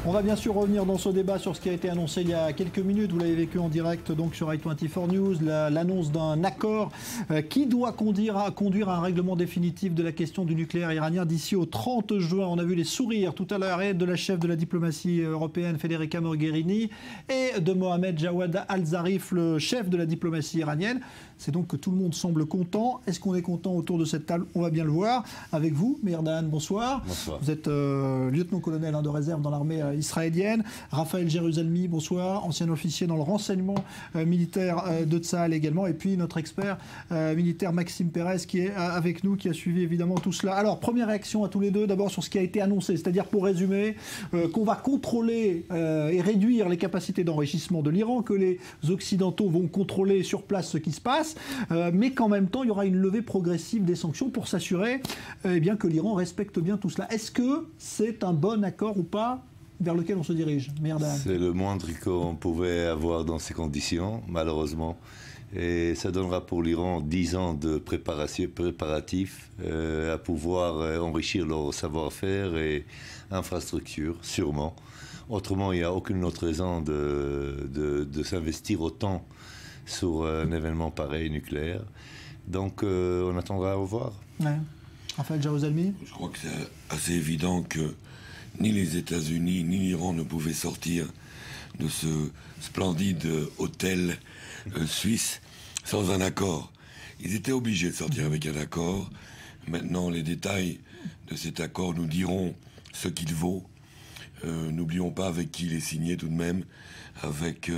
On va bien sûr revenir dans ce débat sur ce qui a été annoncé il y a quelques minutes. Vous l'avez vécu en direct donc sur i24 News, l'annonce d'un accord qui doit conduire à un règlement définitif de la question du nucléaire iranien d'ici au 30 juin. On a vu les sourires tout à l'heure de la chef de la diplomatie européenne, Federica Mogherini, et de Mohamed Jawad Al-Zarif, le chef de la diplomatie iranienne. C'est donc que tout le monde semble content. Est-ce qu'on est content autour de cette table? On va bien le voir. Avec vous, Meir Dahan, bonsoir. Bonsoir. Vous êtes lieutenant-colonel de réserve dans l'armée israélienne. Raphaël Jérusalemi, bonsoir. Ancien officier dans le renseignement militaire de Tsahal également. Et puis notre expert militaire Maxime Pérez qui est avec nous, qui a suivi évidemment tout cela. Alors, première réaction à tous les deux, d'abord sur ce qui a été annoncé. C'est-à-dire, pour résumer, qu'on va contrôler et réduire les capacités d'enrichissement de l'Iran, que les Occidentaux vont contrôler sur place ce qui se passe, mais qu'en même temps, il y aura une levée progressive des sanctions pour s'assurer bien, que l'Iran respecte bien tout cela. Est-ce que c'est un bon accord ou pas vers lequel on se dirige? Meir Dahan. C'est le moindre qu'on pouvait avoir dans ces conditions, malheureusement. Et ça donnera pour l'Iran 10 ans de préparatifs à pouvoir enrichir leur savoir-faire et infrastructures, sûrement. Autrement, il n'y a aucune autre raison de s'investir autant sur un événement pareil, nucléaire. Donc, on attendra à revoir. Ouais. Raphaël Jérusalemi. Je crois que c'est assez évident que ni les États-Unis ni l'Iran ne pouvaient sortir de ce splendide hôtel suisse sans un accord. Ils étaient obligés de sortir avec un accord. Maintenant, les détails de cet accord nous diront ce qu'il vaut. N'oublions pas avec qui il est signé tout de même, avec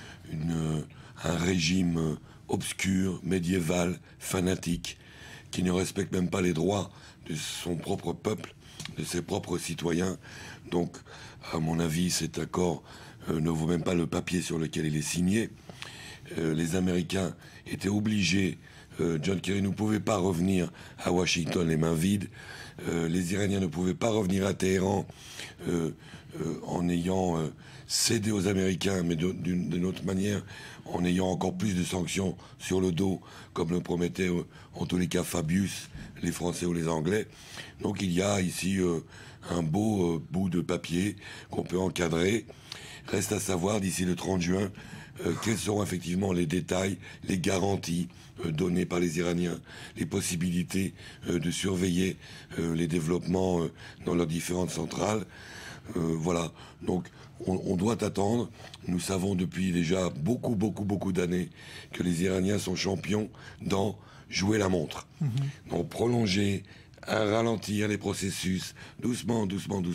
un régime obscur, médiéval, fanatique, qui ne respecte même pas les droits de son propre peuple, de ses propres citoyens. Donc, à mon avis, cet accord ne vaut même pas le papier sur lequel il est signé. Les Américains étaient obligés, John Kerry ne pouvait pas revenir à Washington les mains vides, les Iraniens ne pouvaient pas revenir à Téhéran en ayant cédé aux Américains, mais d'une autre manière, en ayant encore plus de sanctions sur le dos, comme le promettaient en tous les cas Fabius, les Français ou les Anglais. Donc il y a ici un beau bout de papier qu'on peut encadrer. Reste à savoir d'ici le 30 juin quels seront effectivement les détails, les garanties données par les Iraniens, les possibilités de surveiller les développements dans leurs différentes centrales. Voilà, donc on doit attendre. Nous savons depuis déjà beaucoup d'années que les Iraniens sont champions dans jouer la montre. Donc prolonger, ralentir les processus, doucement.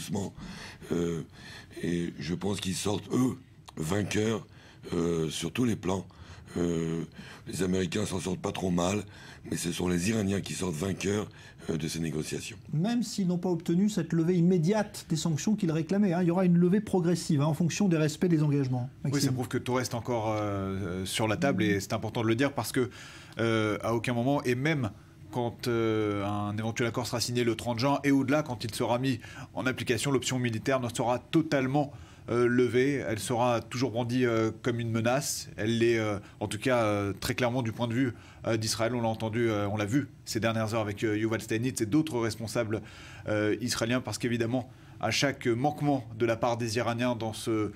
Et je pense qu'ils sortent, eux, vainqueurs sur tous les plans. Les Américains s'en sortent pas trop mal, mais ce sont les Iraniens qui sortent vainqueurs de ces négociations. Même s'ils n'ont pas obtenu cette levée immédiate des sanctions qu'ils réclamaient, il y aura une levée progressive en fonction des respects des engagements. Maxime. Oui, ça prouve que tout reste encore sur la table et c'est important de le dire parce que à aucun moment, et même quand un éventuel accord sera signé le 30 juin et au-delà, quand il sera mis en application, l'option militaire ne sera totalement levée. Elle sera toujours brandie comme une menace. Elle l'est en tout cas très clairement du point de vue d'Israël. On l'a entendu, on l'a vu ces dernières heures avec Yuval Steinitz et d'autres responsables israéliens, parce qu'évidemment, à chaque manquement de la part des Iraniens dans ce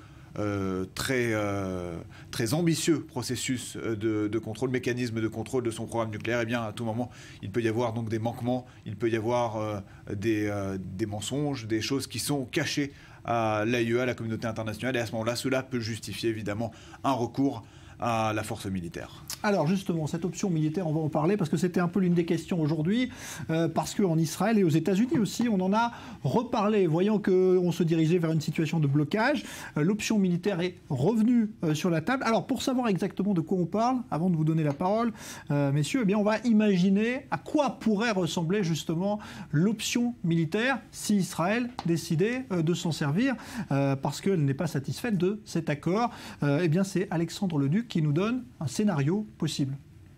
très ambitieux processus de contrôle, mécanisme de contrôle de son programme nucléaire, et bien à tout moment il peut y avoir donc des manquements, il peut y avoir des mensonges, des choses qui sont cachées à l'AIEA, la communauté internationale, et à ce moment-là cela peut justifier évidemment un recours à la force militaire. Alors justement, cette option militaire, on va en parler parce que c'était un peu l'une des questions aujourd'hui, parce qu'en Israël et aux États-Unis aussi, on en a reparlé, voyant qu'on se dirigeait vers une situation de blocage. L'option militaire est revenue sur la table. Alors pour savoir exactement de quoi on parle, avant de vous donner la parole, messieurs, eh bien, on va imaginer à quoi pourrait ressembler justement l'option militaire si Israël décidait de s'en servir, parce qu'elle n'est pas satisfaite de cet accord. Eh bien, c'est Alexandre Leduc qui nous donne un scénario possible.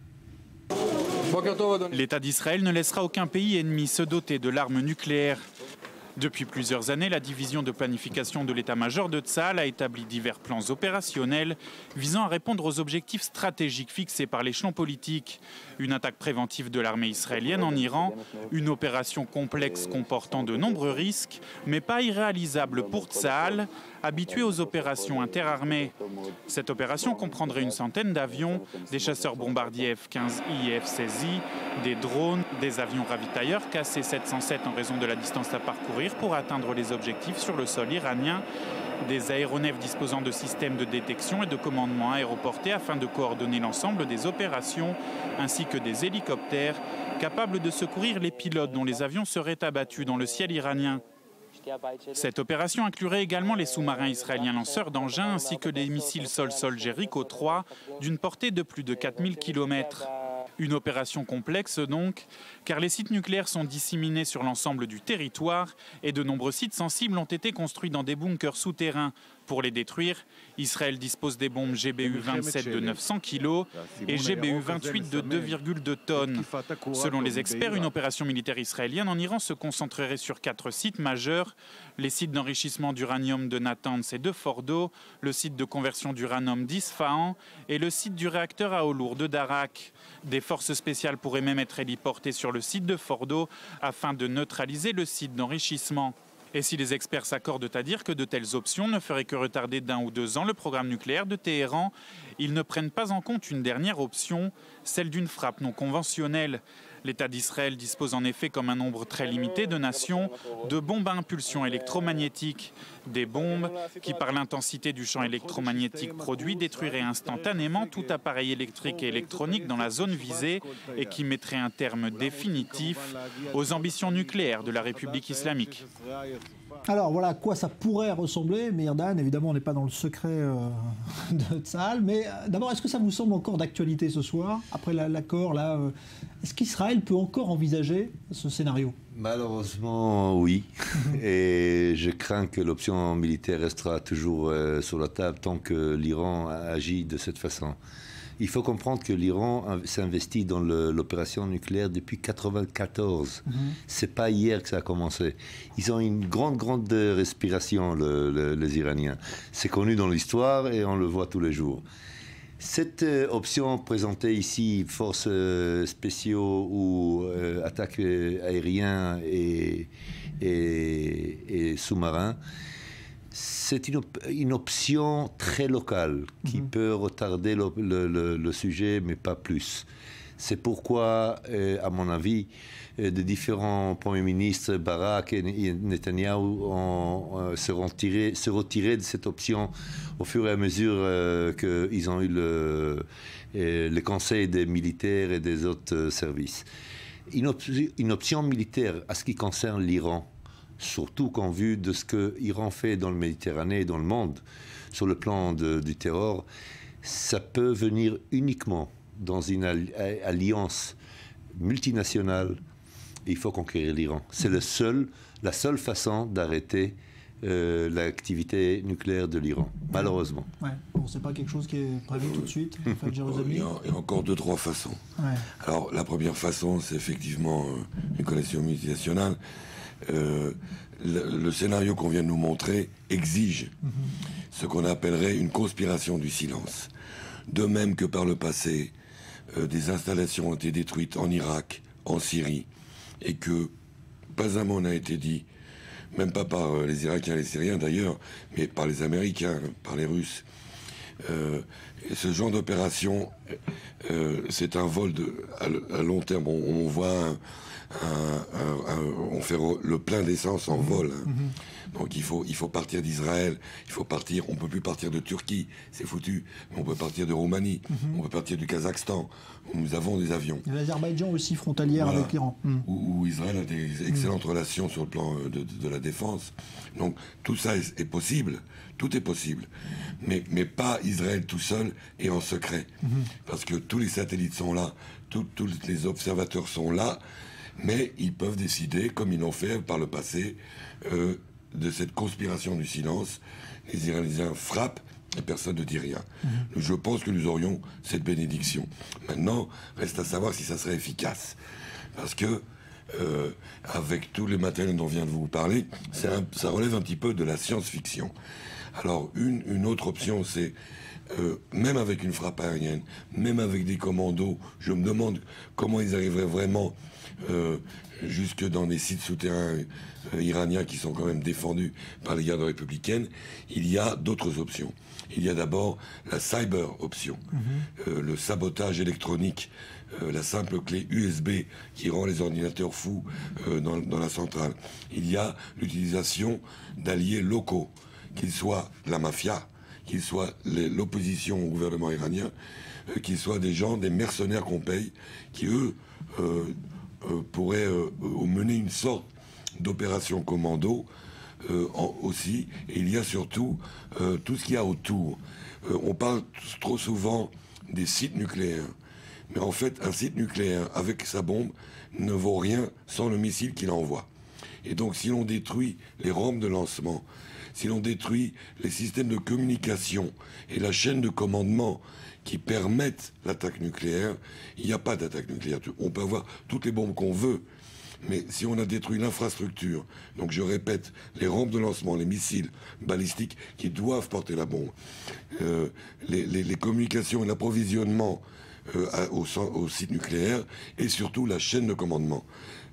L'État d'Israël ne laissera aucun pays ennemi se doter de l'arme nucléaire. Depuis plusieurs années, la division de planification de l'état-major de Tsahal a établi divers plans opérationnels visant à répondre aux objectifs stratégiques fixés par l'échelon politique. Une attaque préventive de l'armée israélienne en Iran, une opération complexe comportant de nombreux risques, mais pas irréalisable pour Tsahal, habitués aux opérations interarmées. Cette opération comprendrait une centaine d'avions, des chasseurs bombardiers F-15I et F-16I, des drones, des avions ravitailleurs KC-707 en raison de la distance à parcourir pour atteindre les objectifs sur le sol iranien, des aéronefs disposant de systèmes de détection et de commandement aéroportés afin de coordonner l'ensemble des opérations, ainsi que des hélicoptères capables de secourir les pilotes dont les avions seraient abattus dans le ciel iranien. Cette opération inclurait également les sous-marins israéliens lanceurs d'engins ainsi que les missiles sol-sol Jericho 3 d'une portée de plus de 4000 km. Une opération complexe donc, car les sites nucléaires sont disséminés sur l'ensemble du territoire et de nombreux sites sensibles ont été construits dans des bunkers souterrains. Pour les détruire, Israël dispose des bombes GBU-27 de 900 kg et GBU-28 de 2,2 tonnes. Selon les experts, une opération militaire israélienne en Iran se concentrerait sur 4 sites majeurs, les sites d'enrichissement d'uranium de Natanz et de Fordo, le site de conversion d'uranium d'Isfahan et le site du réacteur à eau lourde de Darak. Des forces spéciales pourraient même être héliportées sur le site de Fordo afin de neutraliser le site d'enrichissement. Et si les experts s'accordent à dire que de telles options ne feraient que retarder d'1 ou 2 ans le programme nucléaire de Téhéran, ils ne prennent pas en compte une dernière option, celle d'une frappe non conventionnelle. L'État d'Israël dispose en effet, comme un nombre très limité de nations, de bombes à impulsion électromagnétique. Des bombes qui, par l'intensité du champ électromagnétique produit, détruiraient instantanément tout appareil électrique et électronique dans la zone visée et qui mettraient un terme définitif aux ambitions nucléaires de la République islamique. Alors voilà à quoi ça pourrait ressembler, Mehrdad, évidemment on n'est pas dans le secret de Tsahal, mais d'abord est-ce que ça vous semble encore d'actualité ce soir, après l'accord là, est-ce qu'Israël peut encore envisager ce scénario? Malheureusement oui, et je crains que l'option militaire restera toujours sur la table tant que l'Iran agit de cette façon. Il faut comprendre que l'Iran s'investit dans l'opération nucléaire depuis 1994. C'est pas hier que ça a commencé. Ils ont une grande respiration, les Iraniens. C'est connu dans l'histoire et on le voit tous les jours. Cette option présentée ici, forces spéciaux ou attaques aériennes et sous-marins, c'est une option très locale qui peut retarder le sujet, mais pas plus. C'est pourquoi, à mon avis, de différents premiers ministres, Barak et Netanyahou, se retiraient de cette option au fur et à mesure qu'ils ont eu le conseil des militaires et des autres services. Une option militaire à ce qui concerne l'Iran, surtout qu'en vue de ce que l'Iran fait dans le Méditerranée et dans le monde, sur le plan du terror, ça peut venir uniquement dans une alliance multinationale. Il faut conquérir l'Iran. C'est la seule façon d'arrêter l'activité nucléaire de l'Iran, malheureusement. Ouais. Bon, c'est pas quelque chose qui est prévu tout de suite, Raphaël Jérusalem. Il y a encore 2-3 façons. Ouais. Alors, la première façon, c'est effectivement une coalition multinationale. Le scénario qu'on vient de nous montrer exige ce qu'on appellerait une conspiration du silence. De même que par le passé, des installations ont été détruites en Irak, en Syrie, et que pas un mot n'a été dit, même pas par les Irakiens et les Syriens d'ailleurs, mais par les Américains, par les Russes. Et ce genre d'opération, c'est un vol à long terme. On voit on fait le plein d'essence en vol. Donc il faut partir d'Israël, on peut plus partir de Turquie, c'est foutu. On peut partir de Roumanie, on peut partir du Kazakhstan, où nous avons des avions. L'Azerbaïdjan aussi frontalière avec l'Iran. Où Israël a des excellentes relations sur le plan de la défense. Donc tout ça est possible, tout est possible. Mais pas Israël tout seul et en secret. Parce que tous les satellites sont là, tous les observateurs sont là, mais ils peuvent décider, comme ils l'ont fait par le passé, de cette conspiration du silence. Les Iraniens frappent et personne ne dit rien. Je pense que nous aurions cette bénédiction. Maintenant, reste à savoir si ça serait efficace. Parce que, avec tous les matériels dont vient de vous parler, ça relève un petit peu de la science-fiction. Alors, une autre option, c'est, même avec une frappe aérienne, même avec des commandos, je me demande comment ils arriveraient vraiment jusque dans des sites souterrains iraniens qui sont quand même défendus par les gardes républicaines. Il y a d'autres options. Il y a d'abord la cyber option, le sabotage électronique, la simple clé USB qui rend les ordinateurs fous dans la centrale. Il y a l'utilisation d'alliés locaux, qu'ils soient la mafia, qu'ils soient l'opposition au gouvernement iranien, qu'ils soient des gens, des mercenaires qu'on paye, qui eux pourraient mener une sorte d'opération commando aussi. Et il y a surtout tout ce qu'il y a autour. On parle trop souvent des sites nucléaires. Mais en fait, un site nucléaire avec sa bombe ne vaut rien sans le missile qu'il envoie. Et donc, si l'on détruit les rampes de lancement, si l'on détruit les systèmes de communication et la chaîne de commandement qui permettent l'attaque nucléaire, il n'y a pas d'attaque nucléaire. On peut avoir toutes les bombes qu'on veut, mais si on a détruit l'infrastructure, donc je répète, les rampes de lancement, les missiles balistiques qui doivent porter la bombe, les communications et l'approvisionnement au site nucléaire, et surtout la chaîne de commandement.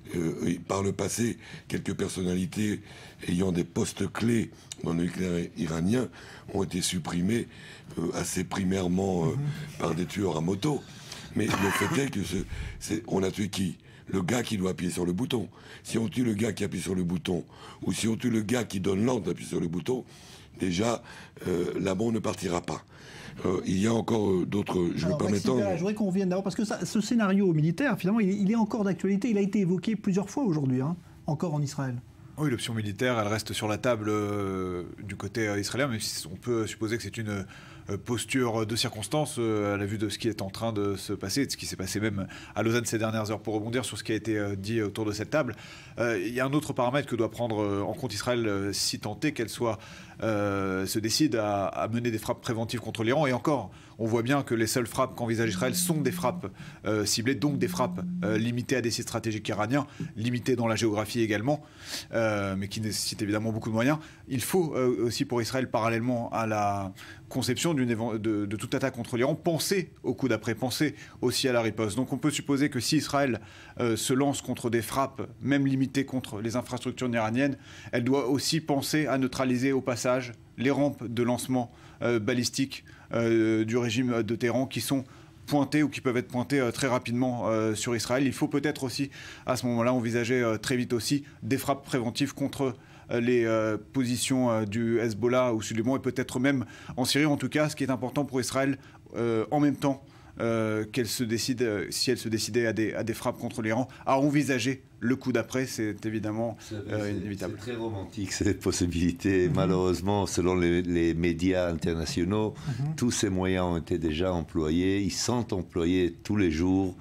Par le passé, quelques personnalités ayant des postes clés dans le nucléaire iranien ont été supprimés assez primairement par des tueurs à moto. Mais le fait est que on a tué qui? Le gars qui doit appuyer sur le bouton. Si on tue le gars qui appuie sur le bouton, ou si on tue le gars qui donne l'ordre d'appuyer sur le bouton, déjà, la bombe ne partira pas. Il y a encore d'autres... Je voudrais qu'on revienne d'abord, parce que ce scénario militaire, finalement, il est encore d'actualité. Il a été évoqué plusieurs fois aujourd'hui, encore en Israël. Oui, l'option militaire, elle reste sur la table du côté israélien, mais on peut supposer que c'est une posture de circonstance à la vue de ce qui est en train de se passer, de ce qui s'est passé même à Lausanne ces dernières heures. Pour rebondir sur ce qui a été dit autour de cette table, il y a un autre paramètre que doit prendre en compte Israël si tant est qu'elle se décide à mener des frappes préventives contre l'Iran. Et encore, on voit bien que les seules frappes qu'envisage Israël sont des frappes ciblées, donc des frappes limitées à des sites stratégiques iraniens, limitées dans la géographie également, mais qui nécessitent évidemment beaucoup de moyens. Il faut aussi pour Israël, parallèlement à la conception de toute attaque contre l'Iran, penser au coup d'après, penser aussi à la riposte. Donc on peut supposer que si Israël se lance contre des frappes, même limitées contre les infrastructures iraniennes, elle doit aussi penser à neutraliser au passage les rampes de lancement balistiques du régime de Téhéran qui sont pointées ou qui peuvent être pointées très rapidement sur Israël. Il faut peut-être aussi, à ce moment-là, envisager très vite aussi des frappes préventives contre les positions du Hezbollah au sud du Liban et peut-être même en Syrie. En tout cas, ce qui est important pour Israël, en même temps qu'elle se décide, si elle se décidait à des frappes contre l'Iran, à envisager le coup d'après, c'est évidemment inévitable. C'est très romantique cette possibilité. Malheureusement, selon les médias internationaux, tous ces moyens ont été déjà employés. Ils sont employés tous les jours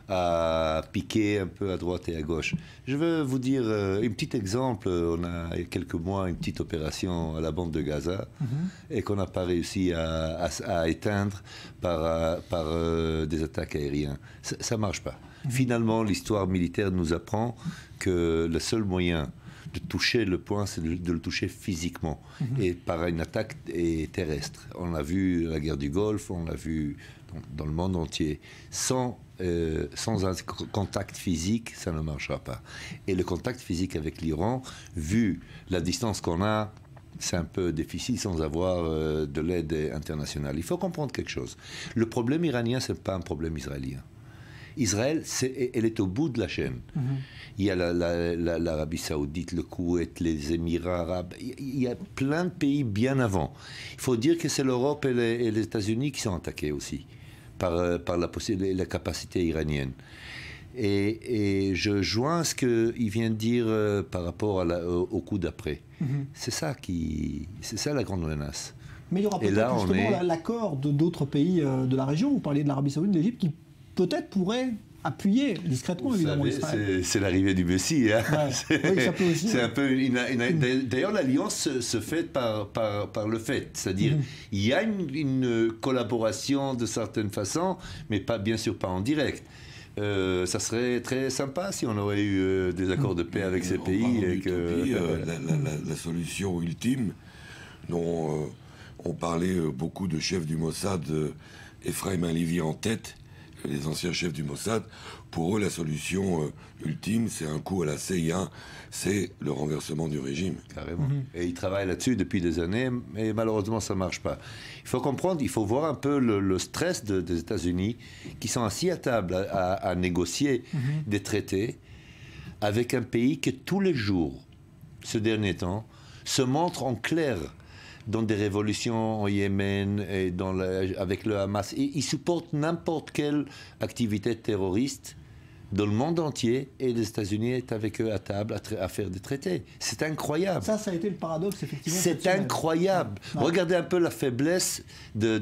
à piquer un peu à droite et à gauche. Je veux vous dire un petit exemple. On a il y a quelques mois une petite opération à la bande de Gaza et qu'on n'a pas réussi à éteindre par des attaques aériennes. Ça ne marche pas. Finalement, l'histoire militaire nous apprend que le seul moyen de toucher le point, c'est de le toucher physiquement et par une attaque terrestre. On l'a vu à la guerre du Golfe, on l'a vu dans le monde entier. Sans un contact physique, ça ne marchera pas. Et le contact physique avec l'Iran, vu la distance qu'on a, c'est un peu difficile sans avoir de l'aide internationale. Il faut comprendre quelque chose. Le problème iranien, ce n'est pas un problème israélien. Israël, elle est au bout de la chaîne. Il y a l'Arabie Saoudite, le Koweït, les Émirats arabes. Il y a plein de pays bien avant. Il faut dire que c'est l'Europe et les États-Unis qui sont attaqués aussi par la capacité iranienne. Et je joins ce qu'il vient de dire par rapport au coup d'après. C'est ça la grande menace. Mais il y aura peut-être justement l'accord d'autres pays de la région. Vous parliez de l'Arabie Saoudite, de l'Égypte, qui peut-être pourrait appuyer discrètement, évidemment, Israël. C'est l'arrivée du Messie. Hein. Ouais. Oui, ça peut aussi. C'est un peu d'ailleurs, l'alliance se fait par le fait. C'est-à-dire, il y a une collaboration de certaines façons, mais bien sûr pas en direct. Ça serait très sympa si on aurait eu des accords de paix avec ces pays. La solution ultime, dont ont parlé beaucoup de chefs du Mossad, Ephraim Halevi en tête, les anciens chefs du Mossad. Pour eux, la solution ultime, c'est un coup à la CIA, c'est le renversement du régime. Carrément. Et ils travaillent là-dessus depuis des années, mais malheureusement, ça ne marche pas. Il faut comprendre, il faut voir un peu le stress des États-Unis, qui sont assis à table à négocier des traités avec un pays qui, tous les jours, ce dernier temps, se montre en clair dans des révolutions en Yémen et avec le Hamas. Ils supportent n'importe quelle activité terroriste dans le monde entier, et les États-Unis sont avec eux à table à faire des traités. C'est incroyable. Ça a été le paradoxe, effectivement. C'est incroyable. Ouais. Regardez un peu la faiblesse de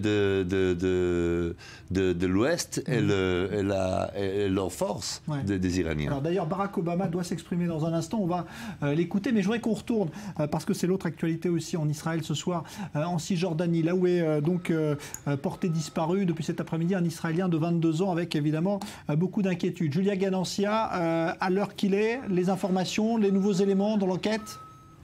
l'Ouest et leur force des Iraniens. Alors d'ailleurs, Barack Obama doit s'exprimer dans un instant. On va l'écouter, mais je voudrais qu'on retourne, parce que c'est l'autre actualité aussi en Israël ce soir, en Cisjordanie, là où est porté disparu depuis cet après-midi un Israélien de 22 ans, avec évidemment beaucoup d'inquiétudes. Julia Ganancia, à l'heure qu'il est, les informations, les nouveaux éléments dans l'enquête?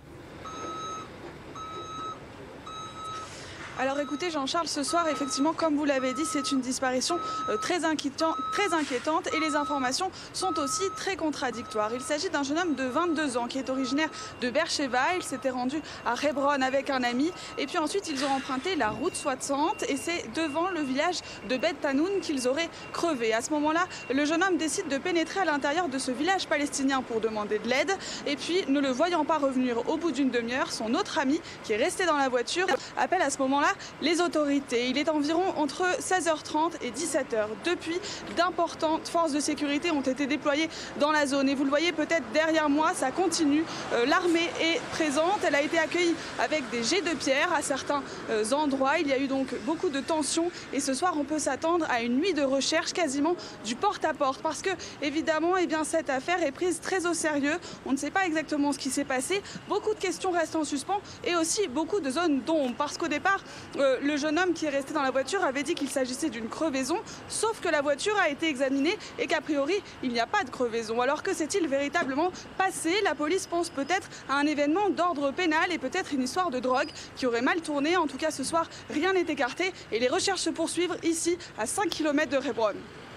Alors écoutez Jean-Charles, ce soir, effectivement, comme vous l'avez dit, c'est une disparition très inquiétante et les informations sont aussi très contradictoires. Il s'agit d'un jeune homme de 22 ans qui est originaire de Beersheba. Il s'était rendu à Hebron avec un ami et puis ensuite ils ont emprunté la route 60 et c'est devant le village de Bet Tanoun qu'ils auraient crevé. À ce moment-là, le jeune homme décide de pénétrer à l'intérieur de ce village palestinien pour demander de l'aide et puis, ne le voyant pas revenir au bout d'une demi-heure, son autre ami qui est resté dans la voiture appelle à ce moment-là les autorités. Il est environ entre 16h30 et 17h. Depuis, d'importantes forces de sécurité ont été déployées dans la zone. Et vous le voyez peut-être derrière moi, ça continue. L'armée est présente. Elle a été accueillie avec des jets de pierre à certains endroits. Il y a eu donc beaucoup de tensions. Et ce soir, on peut s'attendre à une nuit de recherche quasiment du porte-à-porte. Parce que, évidemment, cette affaire est prise très au sérieux. On ne sait pas exactement ce qui s'est passé. Beaucoup de questions restent en suspens et aussi beaucoup de zones d'ombre. Parce qu'au départ, le jeune homme qui est resté dans la voiture avait dit qu'il s'agissait d'une crevaison, sauf que la voiture a été examinée et qu'a priori, il n'y a pas de crevaison. Alors que s'est-il véritablement passé? La police pense peut-être à un événement d'ordre pénal et peut-être une histoire de drogue qui aurait mal tourné. En tout cas, ce soir, rien n'est écarté et les recherches se poursuivent ici, à 5 km de Hebron.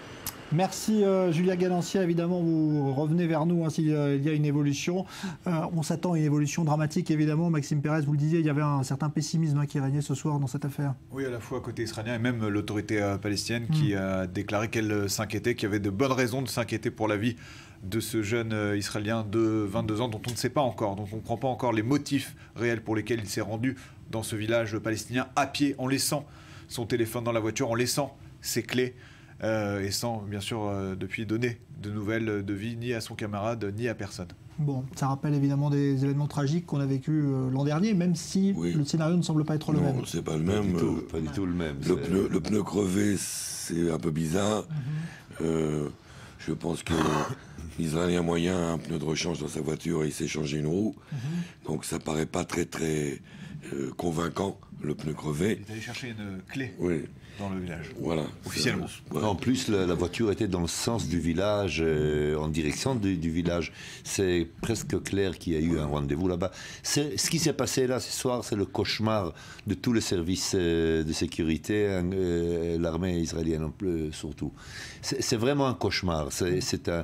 Merci Julia Ganancia, évidemment vous revenez vers nous s'il y a une évolution. On s'attend à une évolution dramatique évidemment. Maxime Pérez, vous le disiez, il y avait un certain pessimisme qui régnait ce soir dans cette affaire. Oui, à la fois côté israélien et même l'autorité palestinienne qui a déclaré qu'elle s'inquiétait, qu'il y avait de bonnes raisons de s'inquiéter pour la vie de ce jeune Israélien de 22 ans dont on ne sait pas encore, dont on ne comprend pas encore les motifs réels pour lesquels il s'est rendu dans ce village palestinien à pied, en laissant son téléphone dans la voiture, en laissant ses clés. Et sans, bien sûr, depuis donner de nouvelles de vie ni à son camarade, ni à personne. Bon, ça rappelle évidemment des événements tragiques qu'on a vécus l'an dernier, même si le scénario ne semble pas être le même. Non, c'est pas le même. Pas du tout le même. Le pneu crevé, c'est un peu bizarre. Je pense que l'Israélien moyen a un pneu de rechange dans sa voiture et il s'est changé une roue. Donc ça paraît pas très convaincant, le pneu crevé. Il est allé chercher une clé. Oui. Dans le village. Voilà. Officiellement. En plus, la voiture était dans le sens du village, en direction du village. C'est presque clair qu'il y a eu un rendez-vous là-bas. Ce qui s'est passé là ce soir, c'est le cauchemar de tous les services de sécurité, l'armée israélienne surtout. C'est vraiment un cauchemar. C'est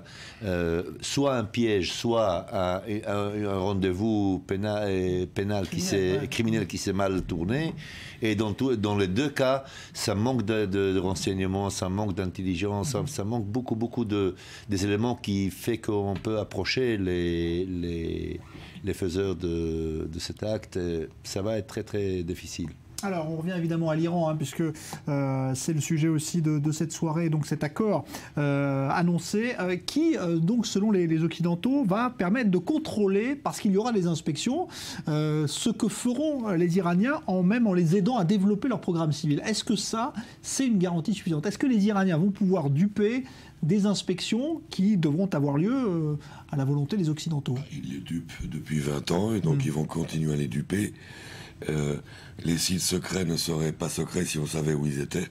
soit un piège, soit un rendez-vous pénal criminel qui s'est mal tourné. Et dans les deux cas, ça manque de renseignements, ça manque d'intelligence, ça manque beaucoup des éléments qui fait qu'on peut approcher les faiseurs de cet acte. Ça va être très très difficile. Alors, on revient évidemment à l'Iran, puisque c'est le sujet aussi de cette soirée, donc cet accord annoncé, qui, donc, selon les Occidentaux, va permettre de contrôler, parce qu'il y aura des inspections, ce que feront les Iraniens, même en les aidant à développer leur programme civil. Est-ce que ça, c'est une garantie suffisante? Est-ce que les Iraniens vont pouvoir duper des inspections qui devront avoir lieu à la volonté des Occidentaux? Ils les dupent depuis 20 ans, et donc ils vont continuer à les duper. Les sites secrets ne seraient pas secrets si on savait où ils étaient.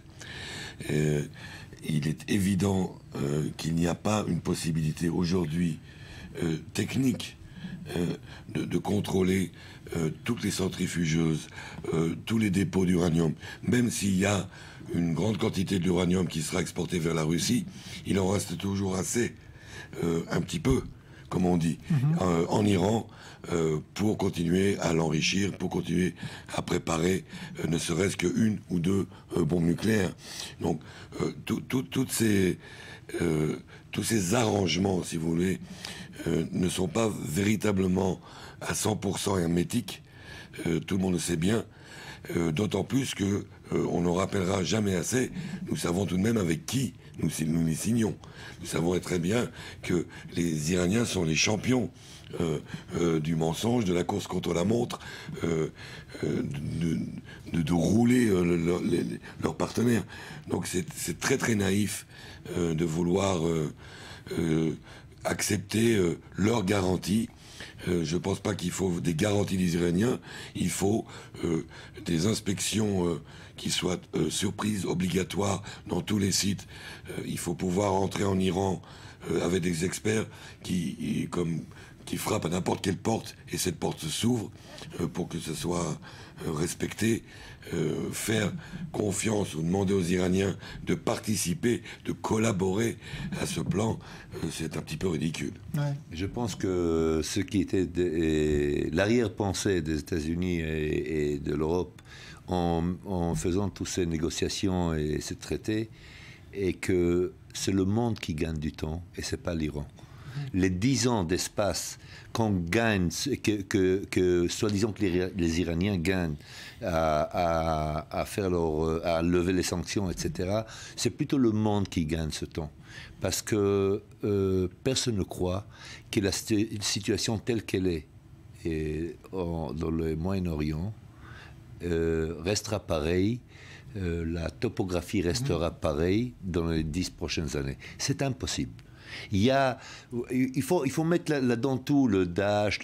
Il est évident qu'il n'y a pas une possibilité aujourd'hui technique de contrôler toutes les centrifugeuses, tous les dépôts d'uranium, même s'il y a une grande quantité de l'uranium qui sera exportée vers la Russie, il en reste toujours assez, un petit peu, comme on dit, en Iran, pour continuer à l'enrichir, pour continuer à préparer ne serait-ce qu'une ou deux bombes nucléaires. Donc, tous ces arrangements, si vous voulez, ne sont pas véritablement à 100% hermétiques. Tout le monde le sait bien. D'autant plus que on ne rappellera jamais assez, nous savons tout de même avec qui nous les signons. Nous savons très bien que les Iraniens sont les champions du mensonge, de la course contre la montre, de rouler leurs partenaires. Donc c'est très très naïf de vouloir accepter leurs garanties. Je ne pense pas qu'il faut des garanties des Iraniens, il faut des inspections qui soient surprises, obligatoires dans tous les sites. Il faut pouvoir entrer en Iran avec des experts qui frappent à n'importe quelle porte et cette porte s'ouvre pour que ce soit respecté. Faire confiance ou demander aux Iraniens de participer, de collaborer à ce plan, c'est un petit peu ridicule. Ouais. Je pense que ce qui était l'arrière-pensée des États-Unis et de l'Europe en faisant toutes ces négociations et ces traités est que c'est le monde qui gagne du temps et c'est pas l'Iran. Les 10 ans d'espace qu'on gagne, que soi-disant que les Iraniens gagnent à lever les sanctions, etc., c'est plutôt le monde qui gagne ce temps. Parce que personne ne croit que la situation telle qu'elle est dans le Moyen-Orient restera pareille. La topographie restera pareille dans les 10 prochaines années. C'est impossible. Il faut mettre là-dedans tout, le Daesh,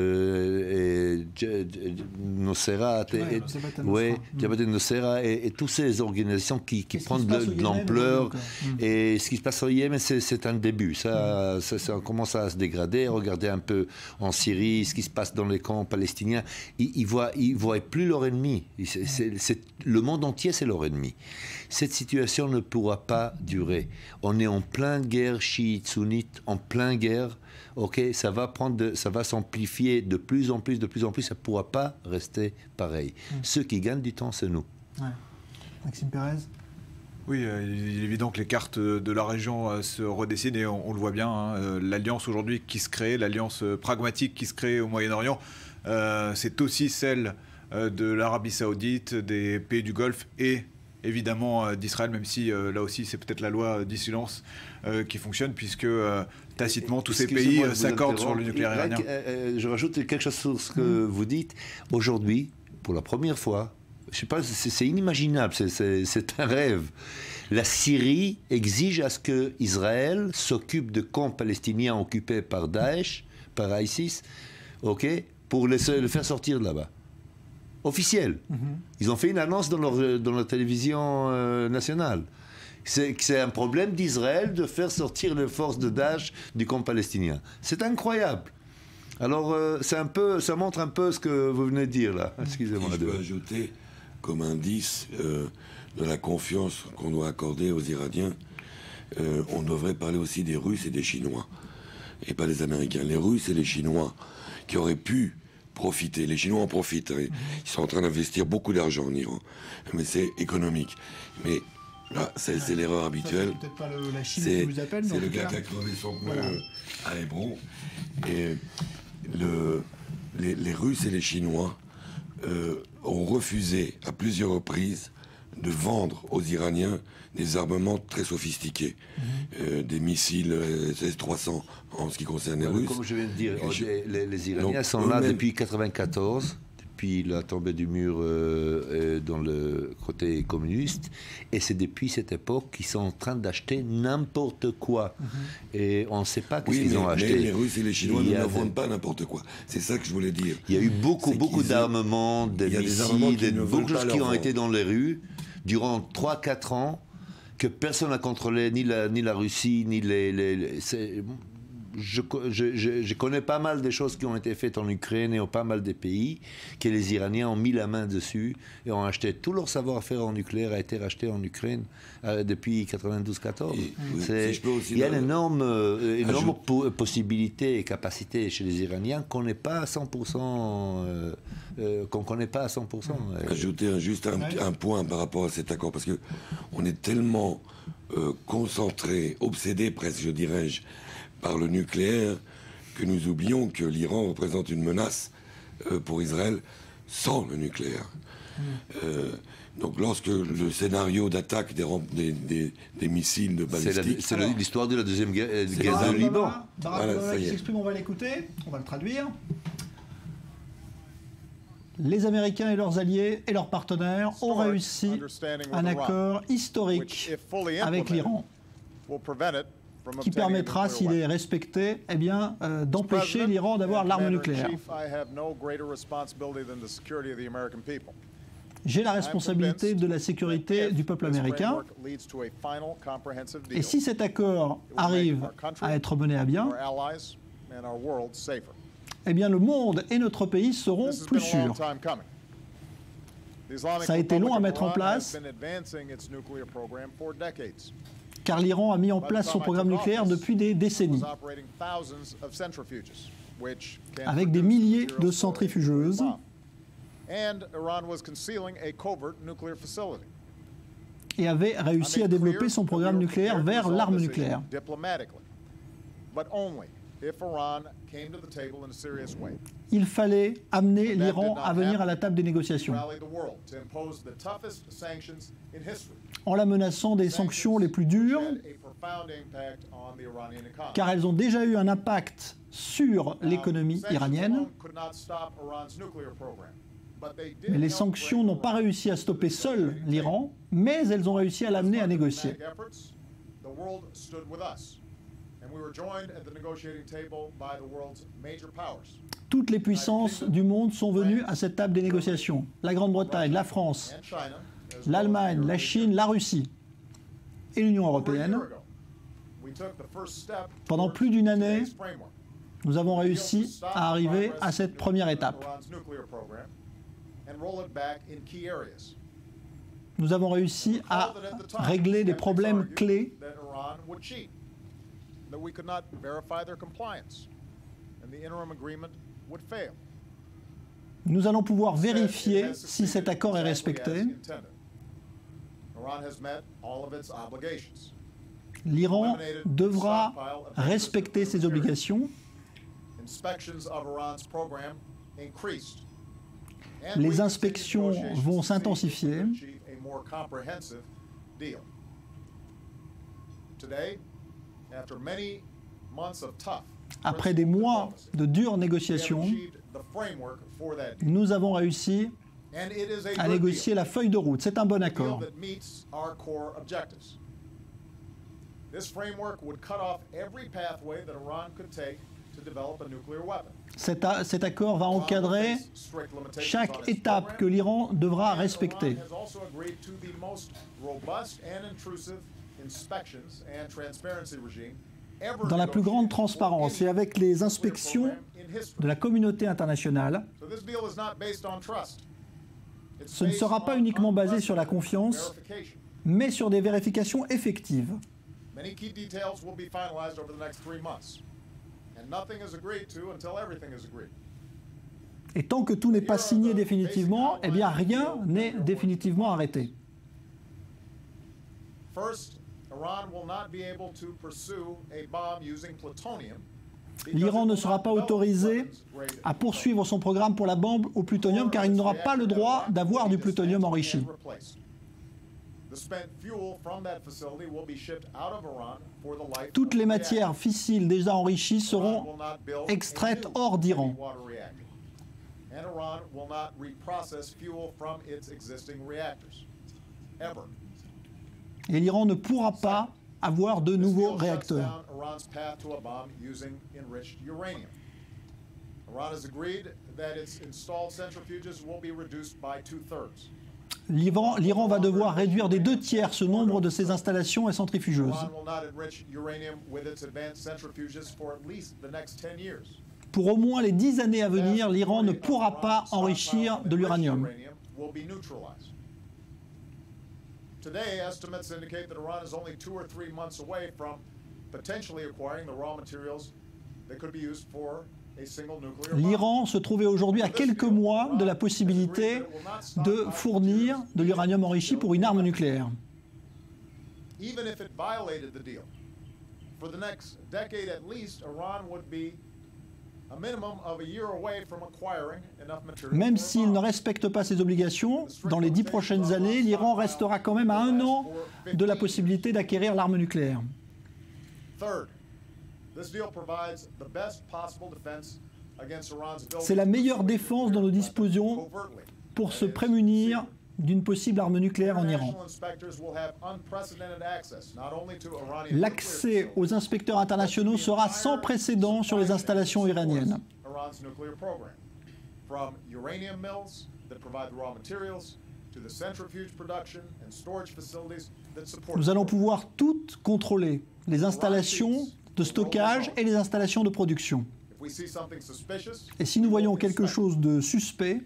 le Nusayrat, Jabhat al-Nusayrat et toutes ces organisations qui prennent de l'ampleur. Et ce qui se passe au Yémen, c'est un début. Ça commence à se dégrader. Regardez un peu en Syrie, ce qui se passe dans les camps palestiniens. Ils voient plus leur ennemi. Le monde entier, c'est leur ennemi. Cette situation ne pourra pas durer. On est en pleine guerre chiite, sunnite, en pleine guerre. Ok, ça va s'amplifier de plus en plus. Ça ne pourra pas rester pareil. Ceux qui gagnent du temps, c'est nous. Ouais. Maxime Pérez. Oui, il est évident que les cartes de la région se redessinent et on le voit bien. Hein, l'alliance aujourd'hui qui se crée, l'alliance pragmatique qui se crée au Moyen-Orient, c'est aussi celle de l'Arabie Saoudite, des pays du Golfe et évidemment d'Israël, même si là aussi c'est peut-être la loi du silence qui fonctionne, puisque tacitement tous ces pays s'accordent sur le nucléaire iranien. Je rajoute quelque chose sur ce que vous dites. Aujourd'hui, pour la première fois, je sais pas, c'est inimaginable, c'est un rêve. La Syrie exige à ce que Israël s'occupe de camps palestiniens occupés par Daesh, par ISIS, pour le faire sortir de là-bas. Officiel. Ils ont fait une annonce dans la télévision nationale. C'est un problème d'Israël de faire sortir les forces de Daesh du camp palestinien. C'est incroyable. Alors, ça montre un peu ce que vous venez de dire là. Excusez-moi. Je peux ajouter comme indice de la confiance qu'on doit accorder aux Iraniens, on devrait parler aussi des Russes et des Chinois, et pas des Américains. Les Russes et les Chinois qui auraient pu profiter. Les Chinois en profitent. Ils sont en train d'investir beaucoup d'argent en Iran. Mais c'est économique. Mais là, c'est l'erreur habituelle. C'est peut-être pas la Chine qui vous appelle. C'est le gars qui a crevé son pneu à Hébron. Et les Russes et les Chinois ont refusé à plusieurs reprises de vendre aux Iraniens des armements très sophistiqués, des missiles S-300 en ce qui concerne les Russes. Comme je viens de dire, les Iraniens sont là depuis 1994, depuis la tombée du mur dans le côté communiste, et c'est depuis cette époque qu'ils sont en train d'acheter n'importe quoi. Et on ne sait pas qu'est-ce qu'ils ont acheté. Mais les Russes et les Chinois ne vendent pas n'importe quoi. C'est ça que je voulais dire. Il y a eu beaucoup d'armements, des missiles, beaucoup de choses qui ont été dans les rues durant 3-4 ans, que personne n'a contrôlé, ni la Russie, ni je connais pas mal des choses qui ont été faites en Ukraine et en pas mal de pays, que les Iraniens ont mis la main dessus et ont acheté tout leur savoir-faire en nucléaire a été racheté en Ukraine depuis 92-14. Il y a une énorme possibilité et capacité chez les Iraniens qu'on n'est pas à 100%, qu'on connaît pas à 100%. Ajouter juste un point par rapport à cet accord, parce que on est tellement concentré, obsédé presque, je dirais-je, par le nucléaire, que nous oublions que l'Iran représente une menace pour Israël sans le nucléaire. Donc lorsque le scénario d'attaque des missiles de balistique... C'est l'histoire de la deuxième guerre du Liban. Barak qui s'exprime, on va l'écouter, on va le traduire. Les Américains et leurs alliés et leurs partenaires ont réussi un accord historique avec l'Iran qui permettra, s'il est respecté, eh bien, d'empêcher l'Iran d'avoir l'arme nucléaire. J'ai la responsabilité de la sécurité du peuple américain. Et si cet accord arrive à être mené à bien, eh bien, le monde et notre pays seront plus sûrs. Ça a été long à mettre en place, car l'Iran a mis en place son programme nucléaire depuis des décennies, avec des milliers de centrifugeuses. Et avait réussi à développer son programme nucléaire vers l'arme nucléaire. Il fallait amener l'Iran à venir à la table des négociations, en la menaçant des sanctions les plus dures, car elles ont déjà eu un impact sur l'économie iranienne. Mais les sanctions n'ont pas réussi à stopper seul l'Iran, mais elles ont réussi à l'amener à négocier. Toutes les puissances du monde sont venues à cette table des négociations. La Grande-Bretagne, la France, l'Allemagne, la Chine, la Russie et l'Union européenne. Pendant plus d'une année, nous avons réussi à arriver à cette première étape. Nous avons réussi à régler des problèmes clés Nous allons pouvoir vérifier si cet accord est respecté. L'Iran devra respecter ses obligations. Les inspections vont s'intensifier. Après des mois de dures négociations, nous avons réussi à négocier la feuille de route. C'est un bon accord. Cet accord va encadrer chaque étape que l'Iran devra respecter. Dans la plus grande transparence et avec les inspections de la communauté internationale. Ce ne sera pas uniquement basé sur la confiance, mais sur des vérifications effectives. Et tant que tout n'est pas signé définitivement, eh bien rien n'est définitivement arrêté. L'Iran ne sera pas autorisé à poursuivre son programme pour la bombe au plutonium car il n'aura pas le droit d'avoir du plutonium enrichi. Toutes les matières fissiles déjà enrichies seront extraites hors d'Iran. Et l'Iran ne pourra pas avoir de nouveaux réacteurs. l'Iran va devoir réduire des 2/3 ce nombre de ses installations et centrifugeuses. Pour au moins les 10 années à venir, l'Iran ne pourra pas enrichir de l'uranium. Today, estimates indicate that Iran is only 2 or 3 months away from potentially acquiring the raw materials that could be used for a single nuclear bomb. L'Iran se trouvait aujourd'hui à quelques mois de la possibilité de fournir de l'uranium enrichi pour une arme nucléaire. Even if it violated the deal, for the next decade at least, Iran would be a minimum of a year away from acquiring enough material. Même s'il ne respecte pas ses obligations, dans les 10 prochaines années, l'Iran restera quand même à 1 an de la possibilité d'acquérir l'arme nucléaire. C'est la meilleure défense dont nous disposions pour se prémunir d'une possible arme nucléaire en Iran. L'accès aux inspecteurs internationaux sera sans précédent sur les installations iraniennes. Nous allons pouvoir toutes contrôler les installations de stockage et les installations de production. Et si nous voyons quelque chose de suspect,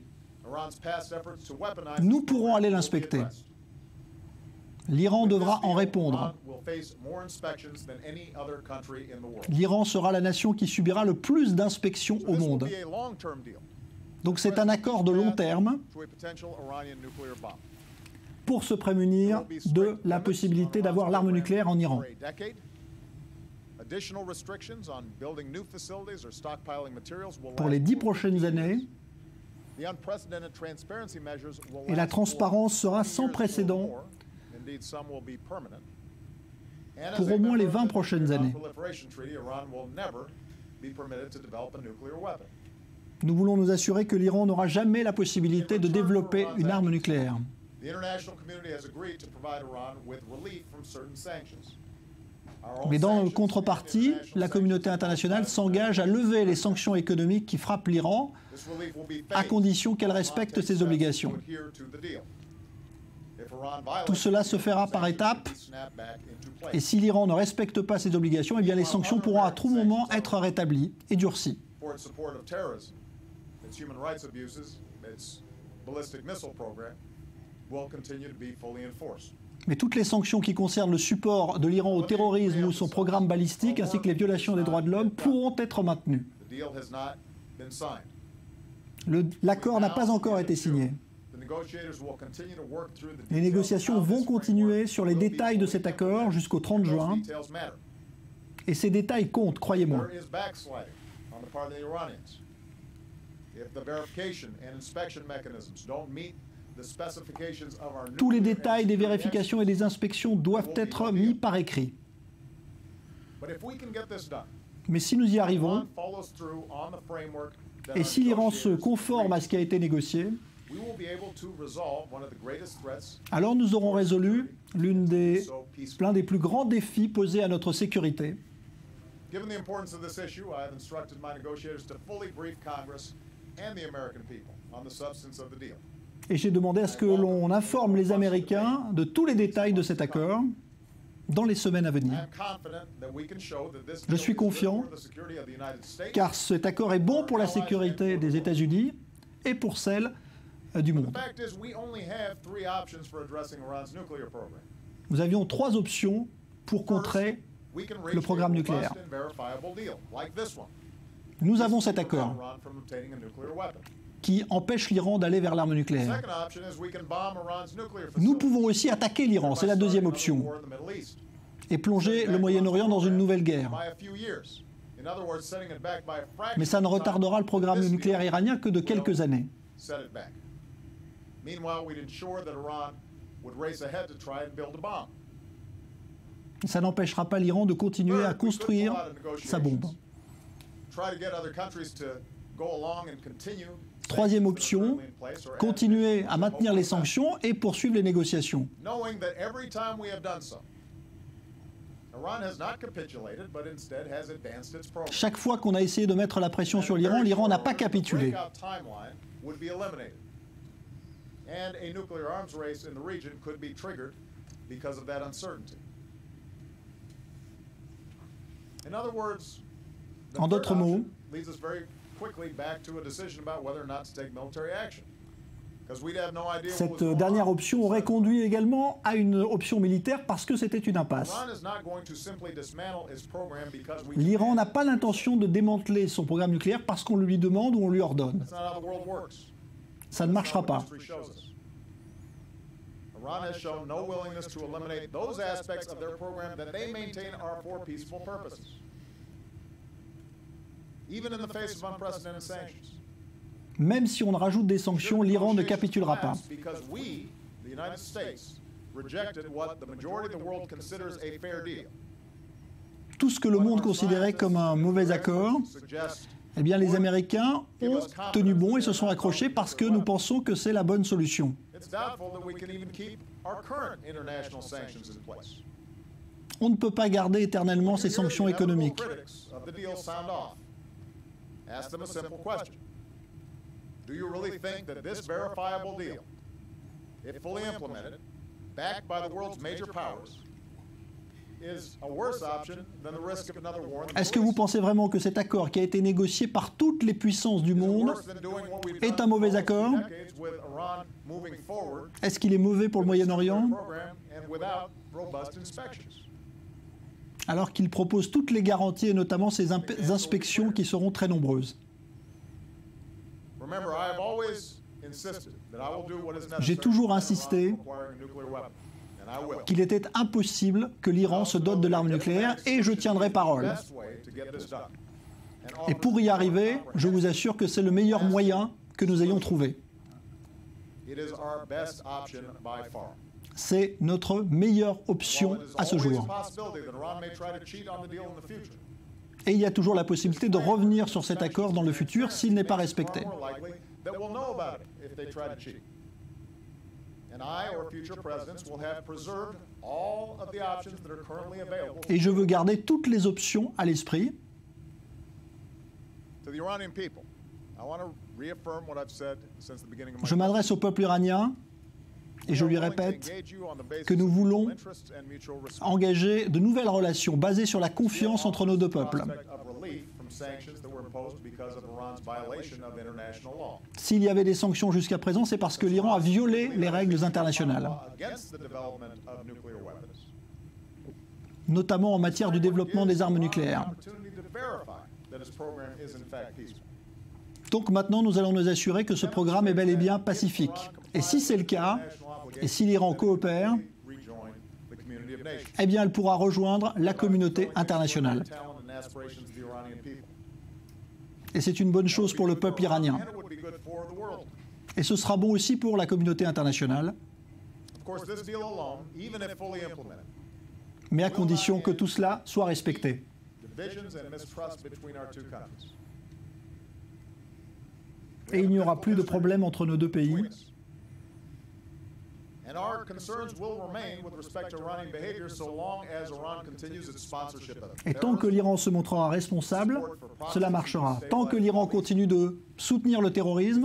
nous pourrons aller l'inspecter. L'Iran devra en répondre. L'Iran sera la nation qui subira le plus d'inspections au monde. Donc c'est un accord de long terme pour se prémunir de la possibilité d'avoir l'arme nucléaire en Iran. Pour les 10 prochaines années, et la transparence sera sans précédent pour au moins les 20 prochaines années. Nous voulons nous assurer que l'Iran n'aura jamais la possibilité de développer une arme nucléaire. Mais dans contrepartie, la communauté internationale s'engage à lever les sanctions économiques qui frappent l'Iran, à condition qu'elle respecte ses obligations. Tout cela se fera par étapes, et si l'Iran ne respecte pas ses obligations, eh bien les sanctions pourront à tout moment être rétablies et durcies. Mais toutes les sanctions qui concernent le support de l'Iran au terrorisme ou son programme balistique, ainsi que les violations des droits de l'homme, pourront être maintenues. L'accord n'a pas encore été signé. Les négociations vont continuer sur les détails de cet accord jusqu'au 30 juin. Et ces détails comptent, croyez-moi. Tous les détails des vérifications et des inspections doivent être mis par écrit. Mais si nous y arrivons, et si l'Iran se conforme à ce qui a été négocié, alors nous aurons résolu l'un des plus grands défis posés à notre sécurité. Et j'ai demandé à ce que l'on informe les Américains de tous les détails de cet accord dans les semaines à venir. Je suis confiant, car cet accord est bon pour la sécurité des États-Unis et pour celle du monde. Nous avions 3 options pour contrer le programme nucléaire. Nous avons cet accord qui empêche l'Iran d'aller vers l'arme nucléaire. Nous pouvons aussi attaquer l'Iran, c'est la deuxième option, et plonger le Moyen-Orient dans une nouvelle guerre. Mais ça ne retardera le programme nucléaire iranien que de quelques années. Ça n'empêchera pas l'Iran de continuer à construire sa bombe. Troisième option, continuer à maintenir les sanctions et poursuivre les négociations. Chaque fois qu'on a essayé de mettre la pression sur l'Iran, l'Iran n'a pas capitulé. And a nuclear arms race in the region could be triggered because of that uncertainty. In other words, the En d'autres mots, leads us very quickly back to a decision about whether or not to take military action. Because we'd have no idea what was cette going dernière on. option aurait conduit également à une option militaire parce que c'était une impasse. Iran is not going to simply dismantle its program because we L'Iran n'a pas l'intention de démanteler son programme nucléaire parce qu'on le lui demande ou on lui ordonne. That's not how the world works. Ça ne marchera pas. History shows us. Iran has shown no willingness to eliminate those aspects of their program that they maintain are for peaceful purposes, even in the face of unprecedented sanctions. Même si on rajoute des sanctions, l'Iran ne capitulera pas. Because we, the United States, rejected what the majority of the world considers a fair deal. Tout ce que le monde considérait comme un mauvais accord, eh bien les Américains ont tenu bon et se sont accrochés parce que nous pensons que c'est la bonne solution. It's doubtful that we can even keep our current international sanctions in place. On ne peut pas garder éternellement ces sanctions économiques. Critics of the deal sound off. Ask them a simple question. Do you really think that this verifiable deal, if fully implemented, backed by the world's major powers, is a worse option than the risk of another war in the Est-ce que Middle vous East? pensez vraiment que cet accord qui a été négocié par toutes les puissances du monde est un mauvais accord? Est-ce qu'il est mauvais pour le Moyen-Orient alors qu'il propose toutes les garanties et notamment ces inspections qui seront très nombreuses? J'ai toujours insisté qu'il était impossible que l'Iran se dote de l'arme nucléaire et je tiendrai parole. Et pour y arriver, je vous assure que c'est le meilleur moyen que nous ayons trouvé. C'est notre meilleure option à ce jour. Et il y a toujours la possibilité de revenir sur cet accord dans le futur s'il n'est pas respecté. Et je veux garder toutes les options à l'esprit. Je m'adresse au peuple iranien et je lui répète que nous voulons engager de nouvelles relations basées sur la confiance entre nos deux peuples. S'il y avait des sanctions jusqu'à présent, c'est parce que l'Iran a violé les règles internationales, notamment en matière du développement des armes nucléaires. Donc maintenant, nous allons nous assurer que ce programme est bel et bien pacifique. Et si c'est le cas, et si l'Iran coopère, eh bien elle pourra rejoindre la communauté internationale. Et c'est une bonne chose pour le peuple iranien. Et ce sera bon aussi pour la communauté internationale, mais à condition que tout cela soit respecté. Et il n'y aura plus de problème entre nos deux pays. Et tant que l'Iran se montrera responsable, cela marchera. Tant que l'Iran continue de soutenir le terrorisme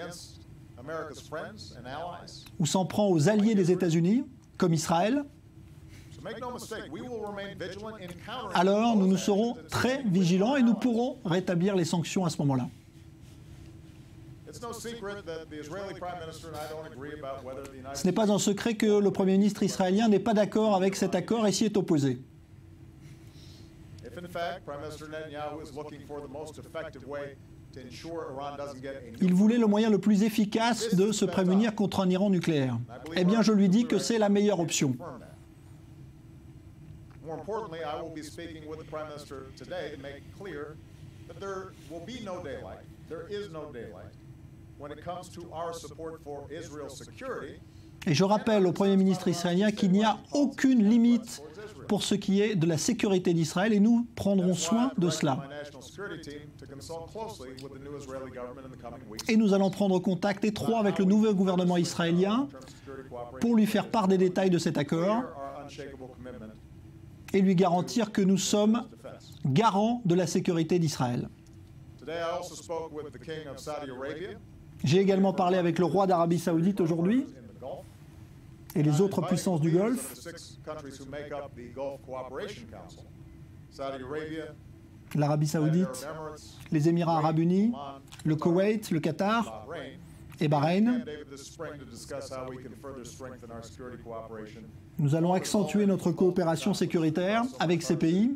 ou s'en prend aux alliés des États-Unis, comme Israël, alors nous serons très vigilants et nous pourrons rétablir les sanctions à ce moment-là. Ce n'est pas un secret que le Premier ministre israélien n'est pas d'accord avec cet accord et s'y est opposé. Il voulait le moyen le plus efficace de se prémunir contre un Iran nucléaire. Eh bien, je lui dis que c'est la meilleure option. Et je rappelle au Premier ministre israélien qu'il n'y a aucune limite pour ce qui est de la sécurité d'Israël et nous prendrons soin de cela. Et nous allons prendre contact étroit avec le nouveau gouvernement israélien pour lui faire part des détails de cet accord et lui garantir que nous sommes garants de la sécurité d'Israël. J'ai également parlé avec le roi d'Arabie Saoudite aujourd'hui et les autres puissances du Golfe, l'Arabie Saoudite, les Émirats Arabes Unis, le Koweït, le Qatar et Bahreïn. Nous allons accentuer notre coopération sécuritaire avec ces pays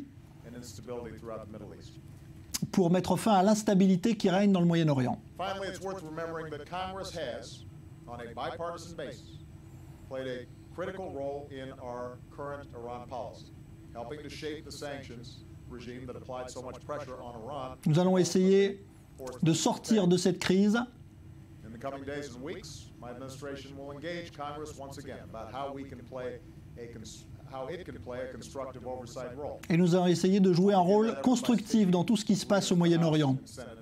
pour mettre fin à l'instabilité qui règne dans le Moyen-Orient. Finally, it's worth remembering that Congress has, on a bipartisan basis, played a critical role in our current Iran policy, helping to shape the sanctions regime that applied so much pressure on Iran. Nous allons essayer de sortir de cette crise. In the coming days and weeks, my administration will engage Congress once again about how it can play a constructive oversight role. Et nous allons essayer de jouer un rôle constructif dans tout ce qui se passe au Moyen-Orient.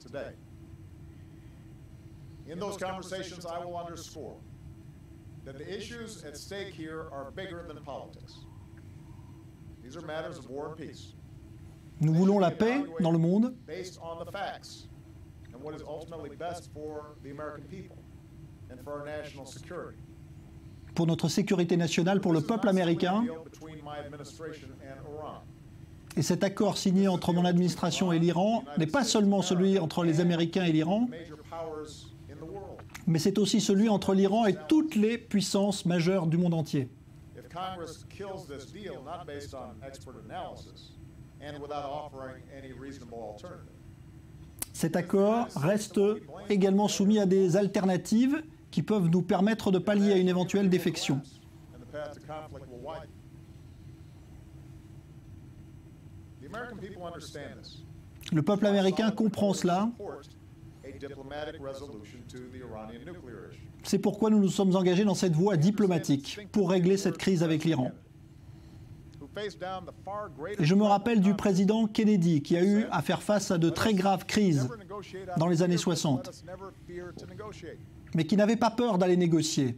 In those conversations, I will underscore that the issues at stake here are bigger than politics. These are matters of war and peace. Nous voulons la paix dans le monde. Based on the facts and what is ultimately best for the American people and for our national security. Pour notre sécurité nationale, pour le peuple américain. Et cet accord signé entre mon administration et l'Iran n'est pas seulement celui entre les Américains et l'Iran, mais c'est aussi celui entre l'Iran et toutes les puissances majeures du monde entier. Cet accord reste également soumis à des alternatives qui peuvent nous permettre de pallier à une éventuelle défection. Le peuple américain comprend cela. C'est pourquoi nous nous sommes engagés dans cette voie diplomatique pour régler cette crise avec l'Iran. Et je me rappelle du président Kennedy qui a eu à faire face à de très graves crises dans les années 60. Mais qui n'avait pas peur d'aller négocier.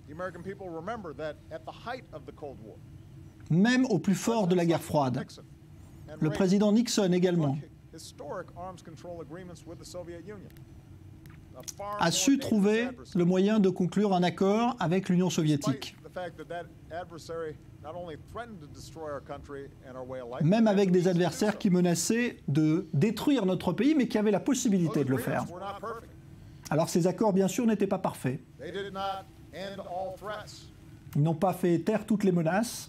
Même au plus fort de la guerre froide. Le président Nixon également a su trouver le moyen de conclure un accord avec l'Union soviétique. Même avec des adversaires qui menaçaient de détruire notre pays, mais qui avaient la possibilité de le faire. Alors ces accords, bien sûr, n'étaient pas parfaits. Ils n'ont pas fait taire toutes les menaces,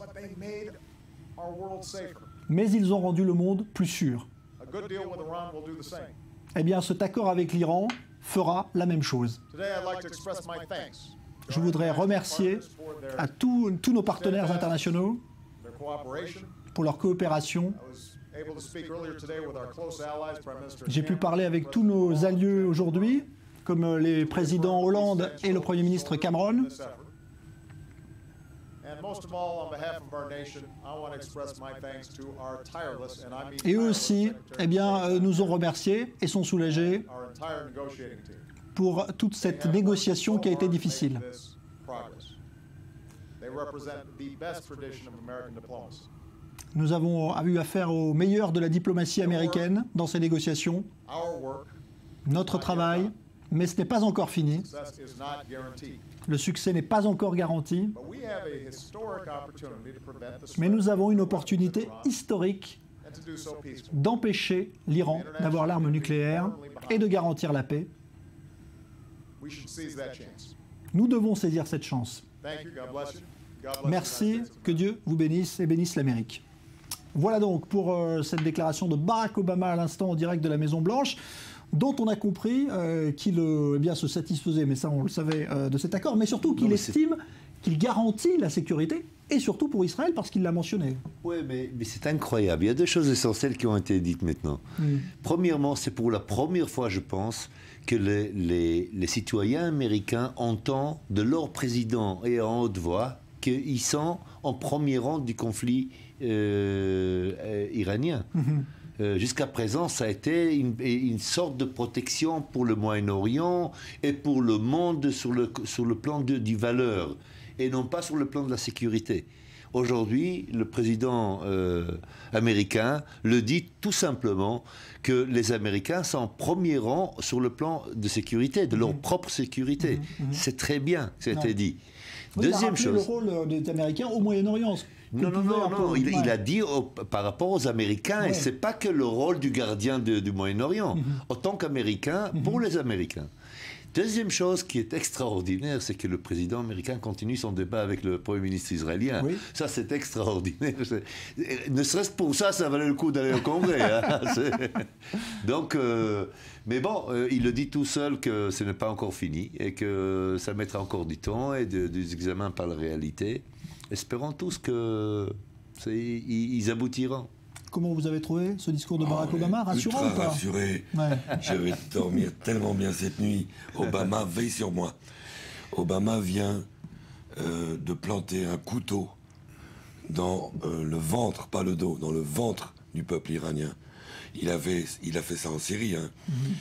mais ils ont rendu le monde plus sûr. Eh bien, cet accord avec l'Iran fera la même chose. Je voudrais remercier à tous nos partenaires internationaux pour leur coopération. J'ai pu parler avec tous nos alliés aujourd'hui, comme les présidents Hollande et le Premier ministre Cameron. Et eux aussi, eh bien, nous ont remerciés et sont soulagés pour toute cette négociation qui a été difficile. Nous avons eu affaire au meilleur de la diplomatie américaine dans ces négociations. Notre travail, mais ce n'est pas encore fini. Le succès n'est pas encore garanti. Mais nous avons une opportunité historique d'empêcher l'Iran d'avoir l'arme nucléaire et de garantir la paix. Nous devons saisir cette chance. Merci, que Dieu vous bénisse et bénisse l'Amérique. Voilà donc pour cette déclaration de Barack Obama à l'instant en direct de la Maison-Blanche, dont on a compris qu'il eh bien, se satisfaisait, mais ça on le savait, de cet accord, mais surtout qu'il estime qu'il garantit la sécurité, et surtout pour Israël, parce qu'il l'a mentionné. Oui, mais c'est incroyable. Il y a deux choses essentielles qui ont été dites maintenant. Premièrement, c'est pour la première fois, je pense, que les citoyens américains entendent de leur président et en haute voix qu'ils sont en premier rang du conflit iranien. Jusqu'à présent, ça a été une sorte de protection pour le Moyen-Orient et pour le monde sur le plan du valeur, et non pas sur le plan de la sécurité. Aujourd'hui, le président américain le dit tout simplement que les Américains sont en premier rang sur le plan de sécurité, de leur propre sécurité. C'est très bien, ça a été dit. Oui, Deuxième chose. le rôle des Américains au Moyen-Orient. Non, il a dit par rapport aux Américains, et c'est pas que le rôle du gardien du Moyen-Orient, en tant qu'Américain, pour les Américains. Deuxième chose qui est extraordinaire, c'est que le président américain continue son débat avec le Premier ministre israélien. Oui. Ça, c'est extraordinaire. Ne serait-ce pour ça, ça valait le coup d'aller au Congrès. Hein. Donc, mais bon, il le dit tout seul que ce n'est pas encore fini et que ça mettra encore du temps et des examens par la réalité. Espérons tous qu'ils aboutiront. Comment vous avez trouvé ce discours de Barack Obama? Rassurant ou pas? Rassuré. Je vais dormir tellement bien cette nuit. Obama veille sur moi. Obama vient de planter un couteau dans le ventre, pas le dos, dans le ventre du peuple iranien. Il a fait ça en Syrie. Hein.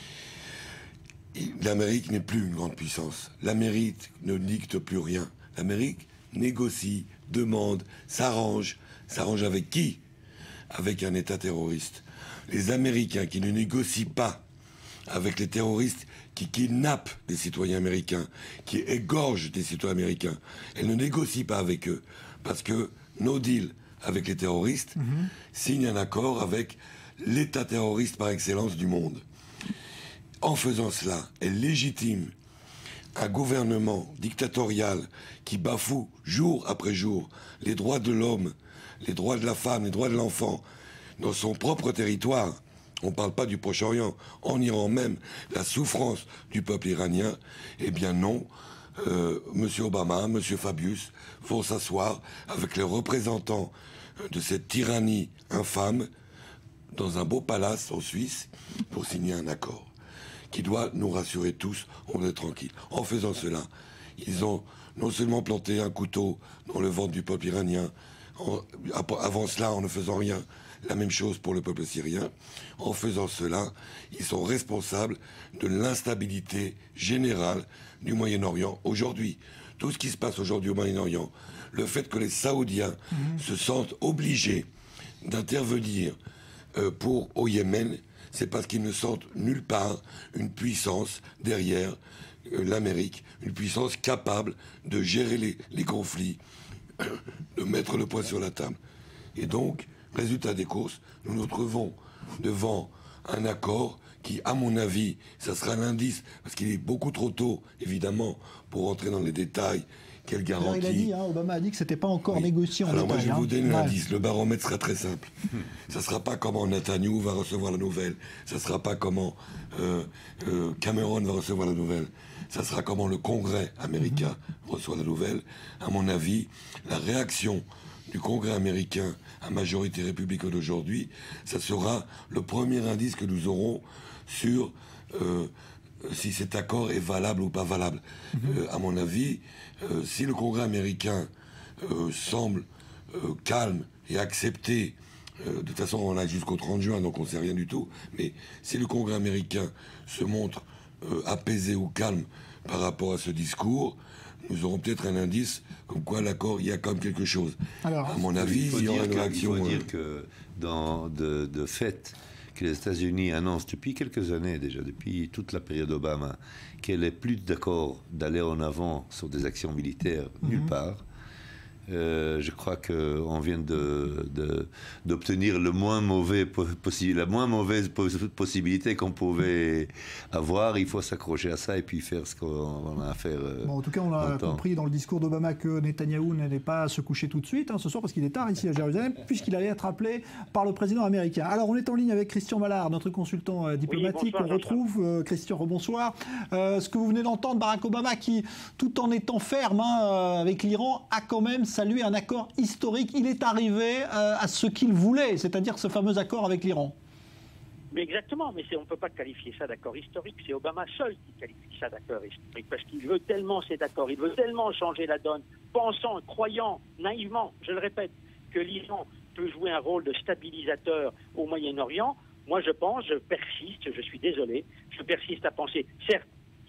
L'Amérique n'est plus une grande puissance. L'Amérique ne dicte plus rien. L'Amérique négocie, demande, s'arrange. S'arrange avec qui? Avec un État terroriste. Les Américains qui ne négocient pas avec les terroristes qui kidnappent des citoyens américains, qui égorgent des citoyens américains, elles ne négocient pas avec eux. Parce que no deal avec les terroristes signe un accord avec l'État terroriste par excellence du monde. En faisant cela, elle légitime un gouvernement dictatorial qui bafoue jour après jour les droits de l'homme, les droits de la femme, les droits de l'enfant, dans son propre territoire. On ne parle pas du Proche-Orient, en Iran même, la souffrance du peuple iranien. Eh bien non, M. Obama, M. Fabius vont s'asseoir avec les représentants de cette tyrannie infâme dans un beau palace en Suisse pour signer un accord qui doit nous rassurer tous, on est tranquille. En faisant cela, ils ont non seulement planté un couteau dans le ventre du peuple iranien, avant cela, en ne faisant rien, la même chose pour le peuple syrien. En faisant cela, ils sont responsables de l'instabilité générale du Moyen-Orient aujourd'hui. Tout ce qui se passe aujourd'hui au Moyen-Orient, le fait que les Saoudiens se sentent obligés d'intervenir au Yémen, c'est parce qu'ils ne sentent nulle part une puissance derrière l'Amérique, une puissance capable de gérer les conflits, de mettre le poing sur la table. Et donc, résultat des courses, nous nous trouvons devant un accord qui, à mon avis, ça sera l'indice, parce qu'il est beaucoup trop tôt, évidemment, pour rentrer dans les détails. Quelle garantie? Alors, il a dit, Obama a dit que c'était pas encore négocié en détail. Alors moi, je vais vous donner l'indice. Le baromètre sera très simple. Ça sera pas comment Netanyahou va recevoir la nouvelle. Ça sera pas comment Cameron va recevoir la nouvelle. Ça sera comment le Congrès américain reçoit la nouvelle. À mon avis, la réaction du Congrès américain à majorité républicaine d'aujourd'hui, ça sera le premier indice que nous aurons sur si cet accord est valable ou pas valable. À mon avis, si le Congrès américain semble calme et accepté, de toute façon on a jusqu'au 30 juin, donc on ne sait rien du tout, mais si le Congrès américain se montre apaisé ou calme par rapport à ce discours, nous aurons peut-être un indice comme quoi l'accord, il y a quand même quelque chose. Alors, à mon avis, il y aura une réaction. Il faut dire que de fait, que les États-Unis annoncent depuis quelques années déjà, depuis toute la période Obama, qu'elle n'est plus d'accord d'aller en avant sur des actions militaires nulle part. Je crois qu'on vient d'obtenir la moins mauvaise possibilité qu'on pouvait avoir. Il faut s'accrocher à ça et puis faire ce qu'on a à faire. Bon, en tout cas, on a compris dans le discours d'Obama que Netanyahou n'allait pas se coucher tout de suite ce soir, parce qu'il est tard ici à Jérusalem, puisqu'il allait être appelé par le président américain. Alors, on est en ligne avec Christian Mallard, notre consultant diplomatique. Oui, bonsoir, on retrouve Christian, rebonsoir. Ce que vous venez d'entendre, Barack Obama, qui, tout en étant ferme avec l'Iran, a quand même salué un accord historique. Il est arrivé à ce qu'il voulait, c'est-à-dire ce fameux accord avec l'Iran. Mais exactement, mais on ne peut pas qualifier ça d'accord historique. C'est Obama seul qui qualifie ça d'accord historique, parce qu'il veut tellement cet accord, il veut tellement changer la donne, pensant, croyant, naïvement, je le répète, que l'Iran peut jouer un rôle de stabilisateur au Moyen-Orient. Moi, je pense, je persiste, je suis désolé, je persiste à penser, certes,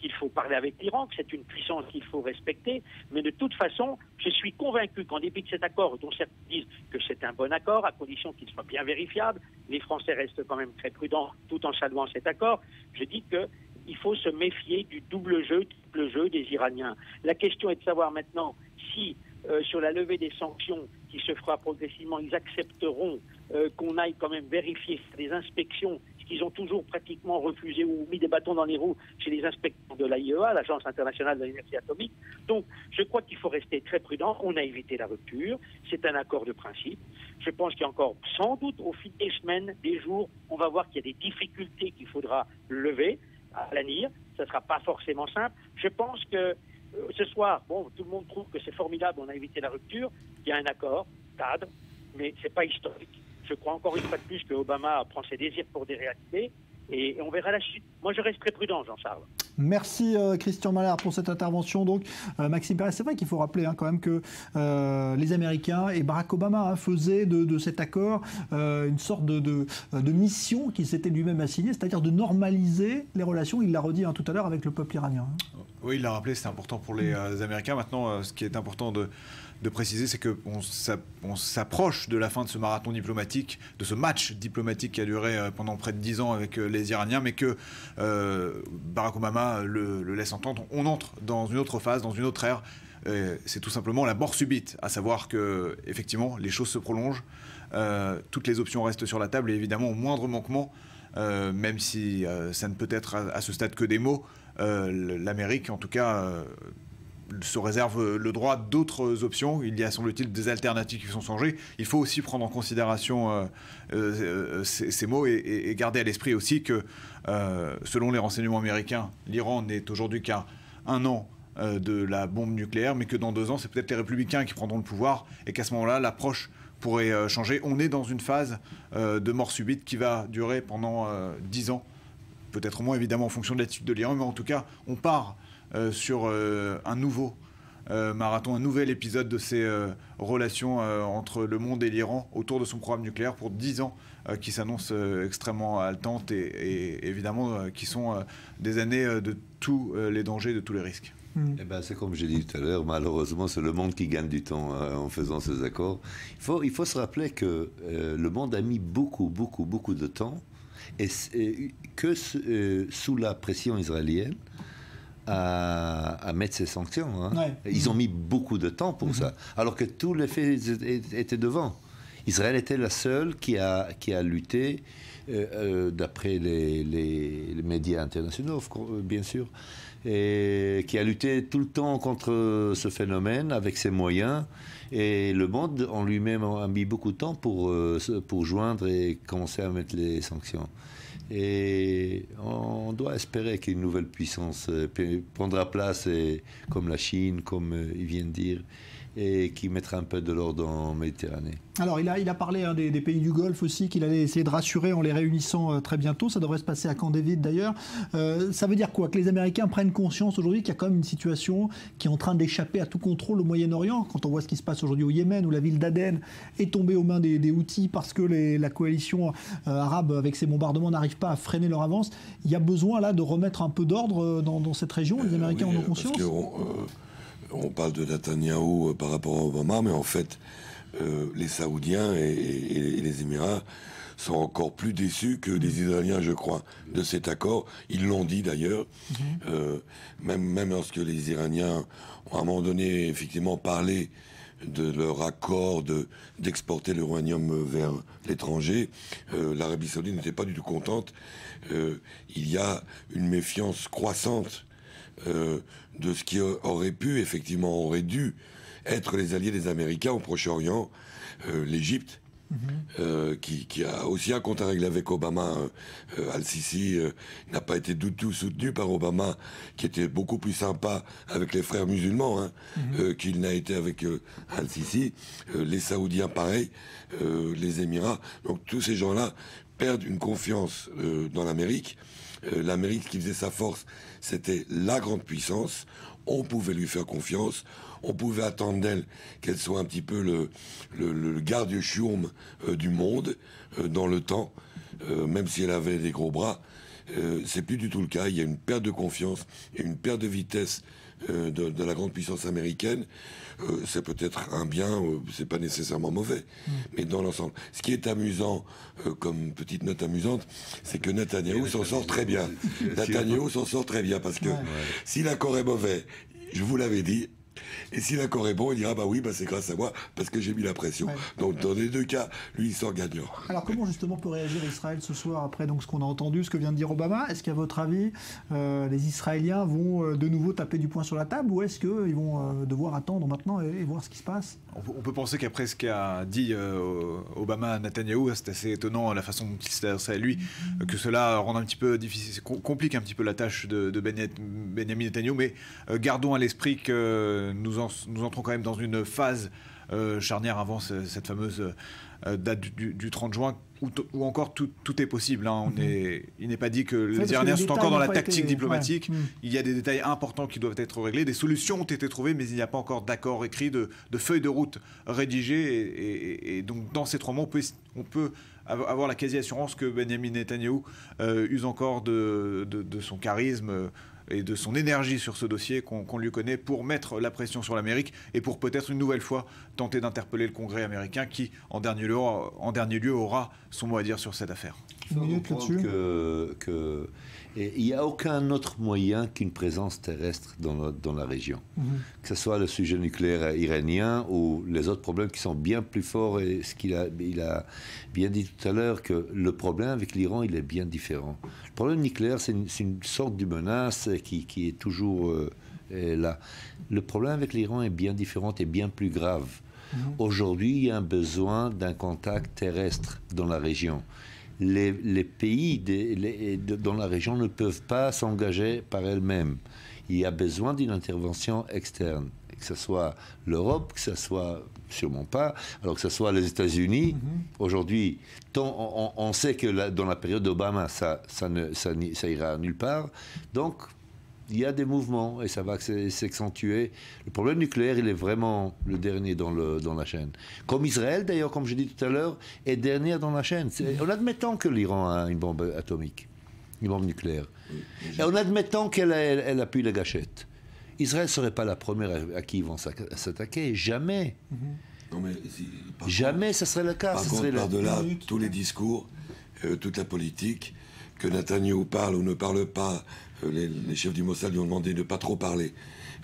qu'il faut parler avec l'Iran, que c'est une puissance qu'il faut respecter. Mais de toute façon, je suis convaincu qu'en dépit de cet accord, dont certains disent que c'est un bon accord, à condition qu'il soit bien vérifiable, les Français restent quand même très prudents tout en saluant cet accord, je dis qu'il faut se méfier du double jeu des Iraniens. La question est de savoir maintenant si, sur la levée des sanctions qui se fera progressivement, ils accepteront qu'on aille quand même vérifier des inspections, ce qu'ils ont toujours pratiquement refusé ou mis des bâtons dans les roues chez les inspecteurs de l'AIEA, l'Agence internationale de l'énergie atomique. Donc, je crois qu'il faut rester très prudent. On a évité la rupture. C'est un accord de principe. Je pense qu'il y a encore, sans doute, au fil des semaines, des jours, on va voir qu'il y a des difficultés qu'il faudra lever, aplanir. Ça ne sera pas forcément simple. Je pense que ce soir, bon, tout le monde trouve que c'est formidable, on a évité la rupture. Il y a un accord, cadre, mais ce n'est pas historique. Je crois encore une fois de plus que Obama prend ses désirs pour des réalités et on verra la suite. Moi, je reste très prudent, Jean-Charles. Merci Christian Mallard pour cette intervention. Donc, Maxime Pérez, c'est vrai qu'il faut rappeler quand même que les Américains et Barack Obama faisaient de cet accord une sorte de mission qu'il s'était lui-même assignée, c'est-à-dire de normaliser les relations, il l'a redit tout à l'heure, avec le peuple iranien. Oui, il l'a rappelé, c'est important pour les Américains. Maintenant, ce qui est important de préciser, c'est qu'on s'approche de la fin de ce marathon diplomatique, de ce match diplomatique qui a duré pendant près de 10 ans avec les Iraniens, mais que Barack Obama le laisse entendre. On entre dans une autre phase, dans une autre ère. C'est tout simplement la mort subite, à savoir que effectivement les choses se prolongent, toutes les options restent sur la table et évidemment au moindre manquement, même si ça ne peut être à ce stade que des mots, l'Amérique en tout cas se réserve le droit d'autres options. Il y a, semble-t-il, des alternatives qui sont changées. Il faut aussi prendre en considération ces mots et garder à l'esprit aussi que, selon les renseignements américains, l'Iran n'est aujourd'hui qu'à 1 an de la bombe nucléaire, mais que dans 2 ans, c'est peut-être les républicains qui prendront le pouvoir et qu'à ce moment-là, l'approche pourrait changer. On est dans une phase de mort subite qui va durer pendant 10 ans. Peut-être moins, évidemment, en fonction de l'attitude de l'Iran, mais en tout cas, on part sur un nouveau marathon, un nouvel épisode de ces relations entre le monde et l'Iran autour de son programme nucléaire pour 10 ans qui s'annoncent extrêmement haletantes et évidemment qui sont des années de tous les dangers, de tous les risques. Eh ben, c'est comme j'ai dit tout à l'heure, malheureusement, c'est le monde qui gagne du temps en faisant ces accords. Il faut se rappeler que le monde a mis beaucoup de temps et que sous la pression israélienne, à mettre ces sanctions. Hein. Ouais. Ils ont mis beaucoup de temps pour ça, alors que tous les faits étaient devant. Israël était la seule qui a lutté, d'après les médias internationaux, bien sûr, et qui a lutté tout le temps contre ce phénomène avec ses moyens. Et le monde en lui-même a mis beaucoup de temps pour joindre et commencer à mettre les sanctions. Et on doit espérer qu'une nouvelle puissance prendra place, comme la Chine, comme il vient de dire, et qui mettra un peu de l'ordre en Méditerranée. Alors, il a parlé des pays du Golfe aussi, qu'il allait essayer de rassurer en les réunissant très bientôt. Ça devrait se passer à Camp David d'ailleurs. Ça veut dire quoi? Que les Américains prennent conscience aujourd'hui qu'il y a quand même une situation qui est en train d'échapper à tout contrôle au Moyen-Orient. Quand on voit ce qui se passe aujourd'hui au Yémen, où la ville d'Aden est tombée aux mains des Houthis parce que la coalition arabe, avec ses bombardements, n'arrive pas à freiner leur avance. Il y a besoin là de remettre un peu d'ordre dans cette région. Les Américains en ont conscience. On parle de Netanyahou par rapport à Obama, mais en fait, les Saoudiens et les Émirats sont encore plus déçus que les Israéliens, je crois, de cet accord. Ils l'ont dit d'ailleurs. Même lorsque les Iraniens ont à un moment donné effectivement parlé de leur accord d'exporter l'uranium vers l'étranger, l'Arabie Saoudite n'était pas du tout contente. Il y a une méfiance croissante de ce qui aurait dû être les alliés des Américains au Proche-Orient, l'Égypte, qui a aussi un compte à régler avec Obama. Al-Sisi n'a pas été du tout soutenu par Obama, qui était beaucoup plus sympa avec les frères musulmans qu'il n'a été avec Al-Sisi. Les Saoudiens, pareil, les Émirats. Donc tous ces gens-là perdent une confiance dans l'Amérique. L'Amérique, qui faisait sa force, c'était la grande puissance. On pouvait lui faire confiance. On pouvait attendre d'elle qu'elle soit un petit peu le garde-chiourme du monde dans le temps, même si elle avait des gros bras. C'est plus du tout le cas. Il y a une perte de confiance et une perte de vitesse de la grande puissance américaine. C'est peut-être un bien, c'est pas nécessairement mauvais, mais dans l'ensemble. Ce qui est amusant, comme petite note amusante, c'est que Netanyahou s'en sort très bien. Netanyahou s'en sort très bien, parce que si l'accord est mauvais, je vous l'avais dit, et si l'accord est bon, il dira bah oui, bah c'est grâce à moi parce que j'ai mis la pression. Donc dans les deux cas, lui il sort gagnant. Alors comment justement peut réagir Israël ce soir après donc ce qu'on a entendu, ce que vient de dire Obama? Est-ce qu'à votre avis, les Israéliens vont de nouveau taper du poing sur la table, ou est-ce qu'ils vont devoir attendre maintenant et voir ce qui se passe? On peut penser qu'après ce qu'a dit Obama à Netanyahou, c'est assez étonnant la façon dont il s'est adressé à lui, que cela rend un petit peu difficile, complique un petit peu la tâche de Benyamin Netanyahou, mais gardons à l'esprit que nous entrons quand même dans une phase charnière avant cette fameuse date du 30 juin, où encore tout est possible. Hein. Il n'est pas dit que les Iraniens sont encore dans la tactique diplomatique. Il y a des détails importants qui doivent être réglés. Des solutions ont été trouvées, mais il n'y a pas encore d'accord écrit, de feuilles de route rédigées. Et donc, dans ces 3 mois, on peut avoir la quasi-assurance que Benyamin Netanyahou use encore de son charisme et de son énergie sur ce dossier qu'on lui connaît, pour mettre la pression sur l'Amérique et pour peut-être une nouvelle fois tenter d'interpeller le Congrès américain qui, en dernier lieu, aura son mot à dire sur cette affaire. Il faut comprendre il n'y a aucun autre moyen qu'une présence terrestre dans la région. Que ce soit le sujet nucléaire iranien ou les autres problèmes qui sont bien plus forts. Et ce il a bien dit tout à l'heure, que le problème avec l'Iran, il est bien différent. Le problème nucléaire, c'est une sorte de menace qui est toujours là. Le problème avec l'Iran est bien différent et bien plus grave. Aujourd'hui, il y a un besoin d'un contact terrestre dans la région. Les pays dans la région ne peuvent pas s'engager par elles-mêmes. Il y a besoin d'une intervention externe, que ce soit l'Europe, que ce soit sûrement pas, alors que ce soit les États-Unis. Aujourd'hui, on sait que dans la période d'Obama, ça ira nulle part. Donc, il y a des mouvements et ça va s'accentuer. Le problème nucléaire, il est vraiment le dernier dans la chaîne. Comme Israël, d'ailleurs, comme je dis tout à l'heure, est dernier dans la chaîne. En admettant que l'Iran a une bombe atomique, une bombe nucléaire, et en admettant qu'elle appuie la gâchette, Israël ne serait pas la première à qui ils vont s'attaquer. Jamais. Non, mais jamais ça serait le cas. Par contre, par-delà tous les discours, toute la politique, que Netanyahou parle ou ne parle pas, les chefs du Mossad lui ont demandé de ne pas trop parler.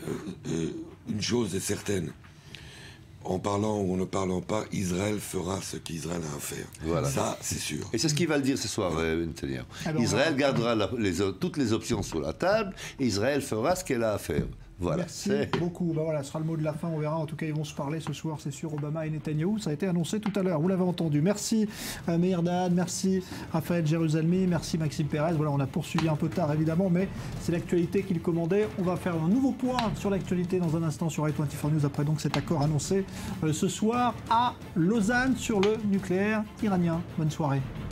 Une chose est certaine, en parlant ou en ne parlant pas, Israël fera ce qu'Israël a à faire. Voilà. Ça, c'est sûr. Et c'est ce qu'il va le dire ce soir, Netanyahou. Israël gardera toutes les options sur la table, et Israël fera ce qu'elle a à faire. Voilà. Merci beaucoup. Voilà, ce sera le mot de la fin. On verra. En tout cas, ils vont se parler ce soir, c'est sûr, Obama et Netanyahou. Ça a été annoncé tout à l'heure. Vous l'avez entendu. Merci Meir Dad, merci Raphaël Jérusalemi, merci Maxime Pérez. Voilà, on a poursuivi un peu tard évidemment, mais c'est l'actualité qu'il commandait. On va faire un nouveau point sur l'actualité dans un instant sur i24 News, après donc cet accord annoncé ce soir à Lausanne sur le nucléaire iranien. Bonne soirée.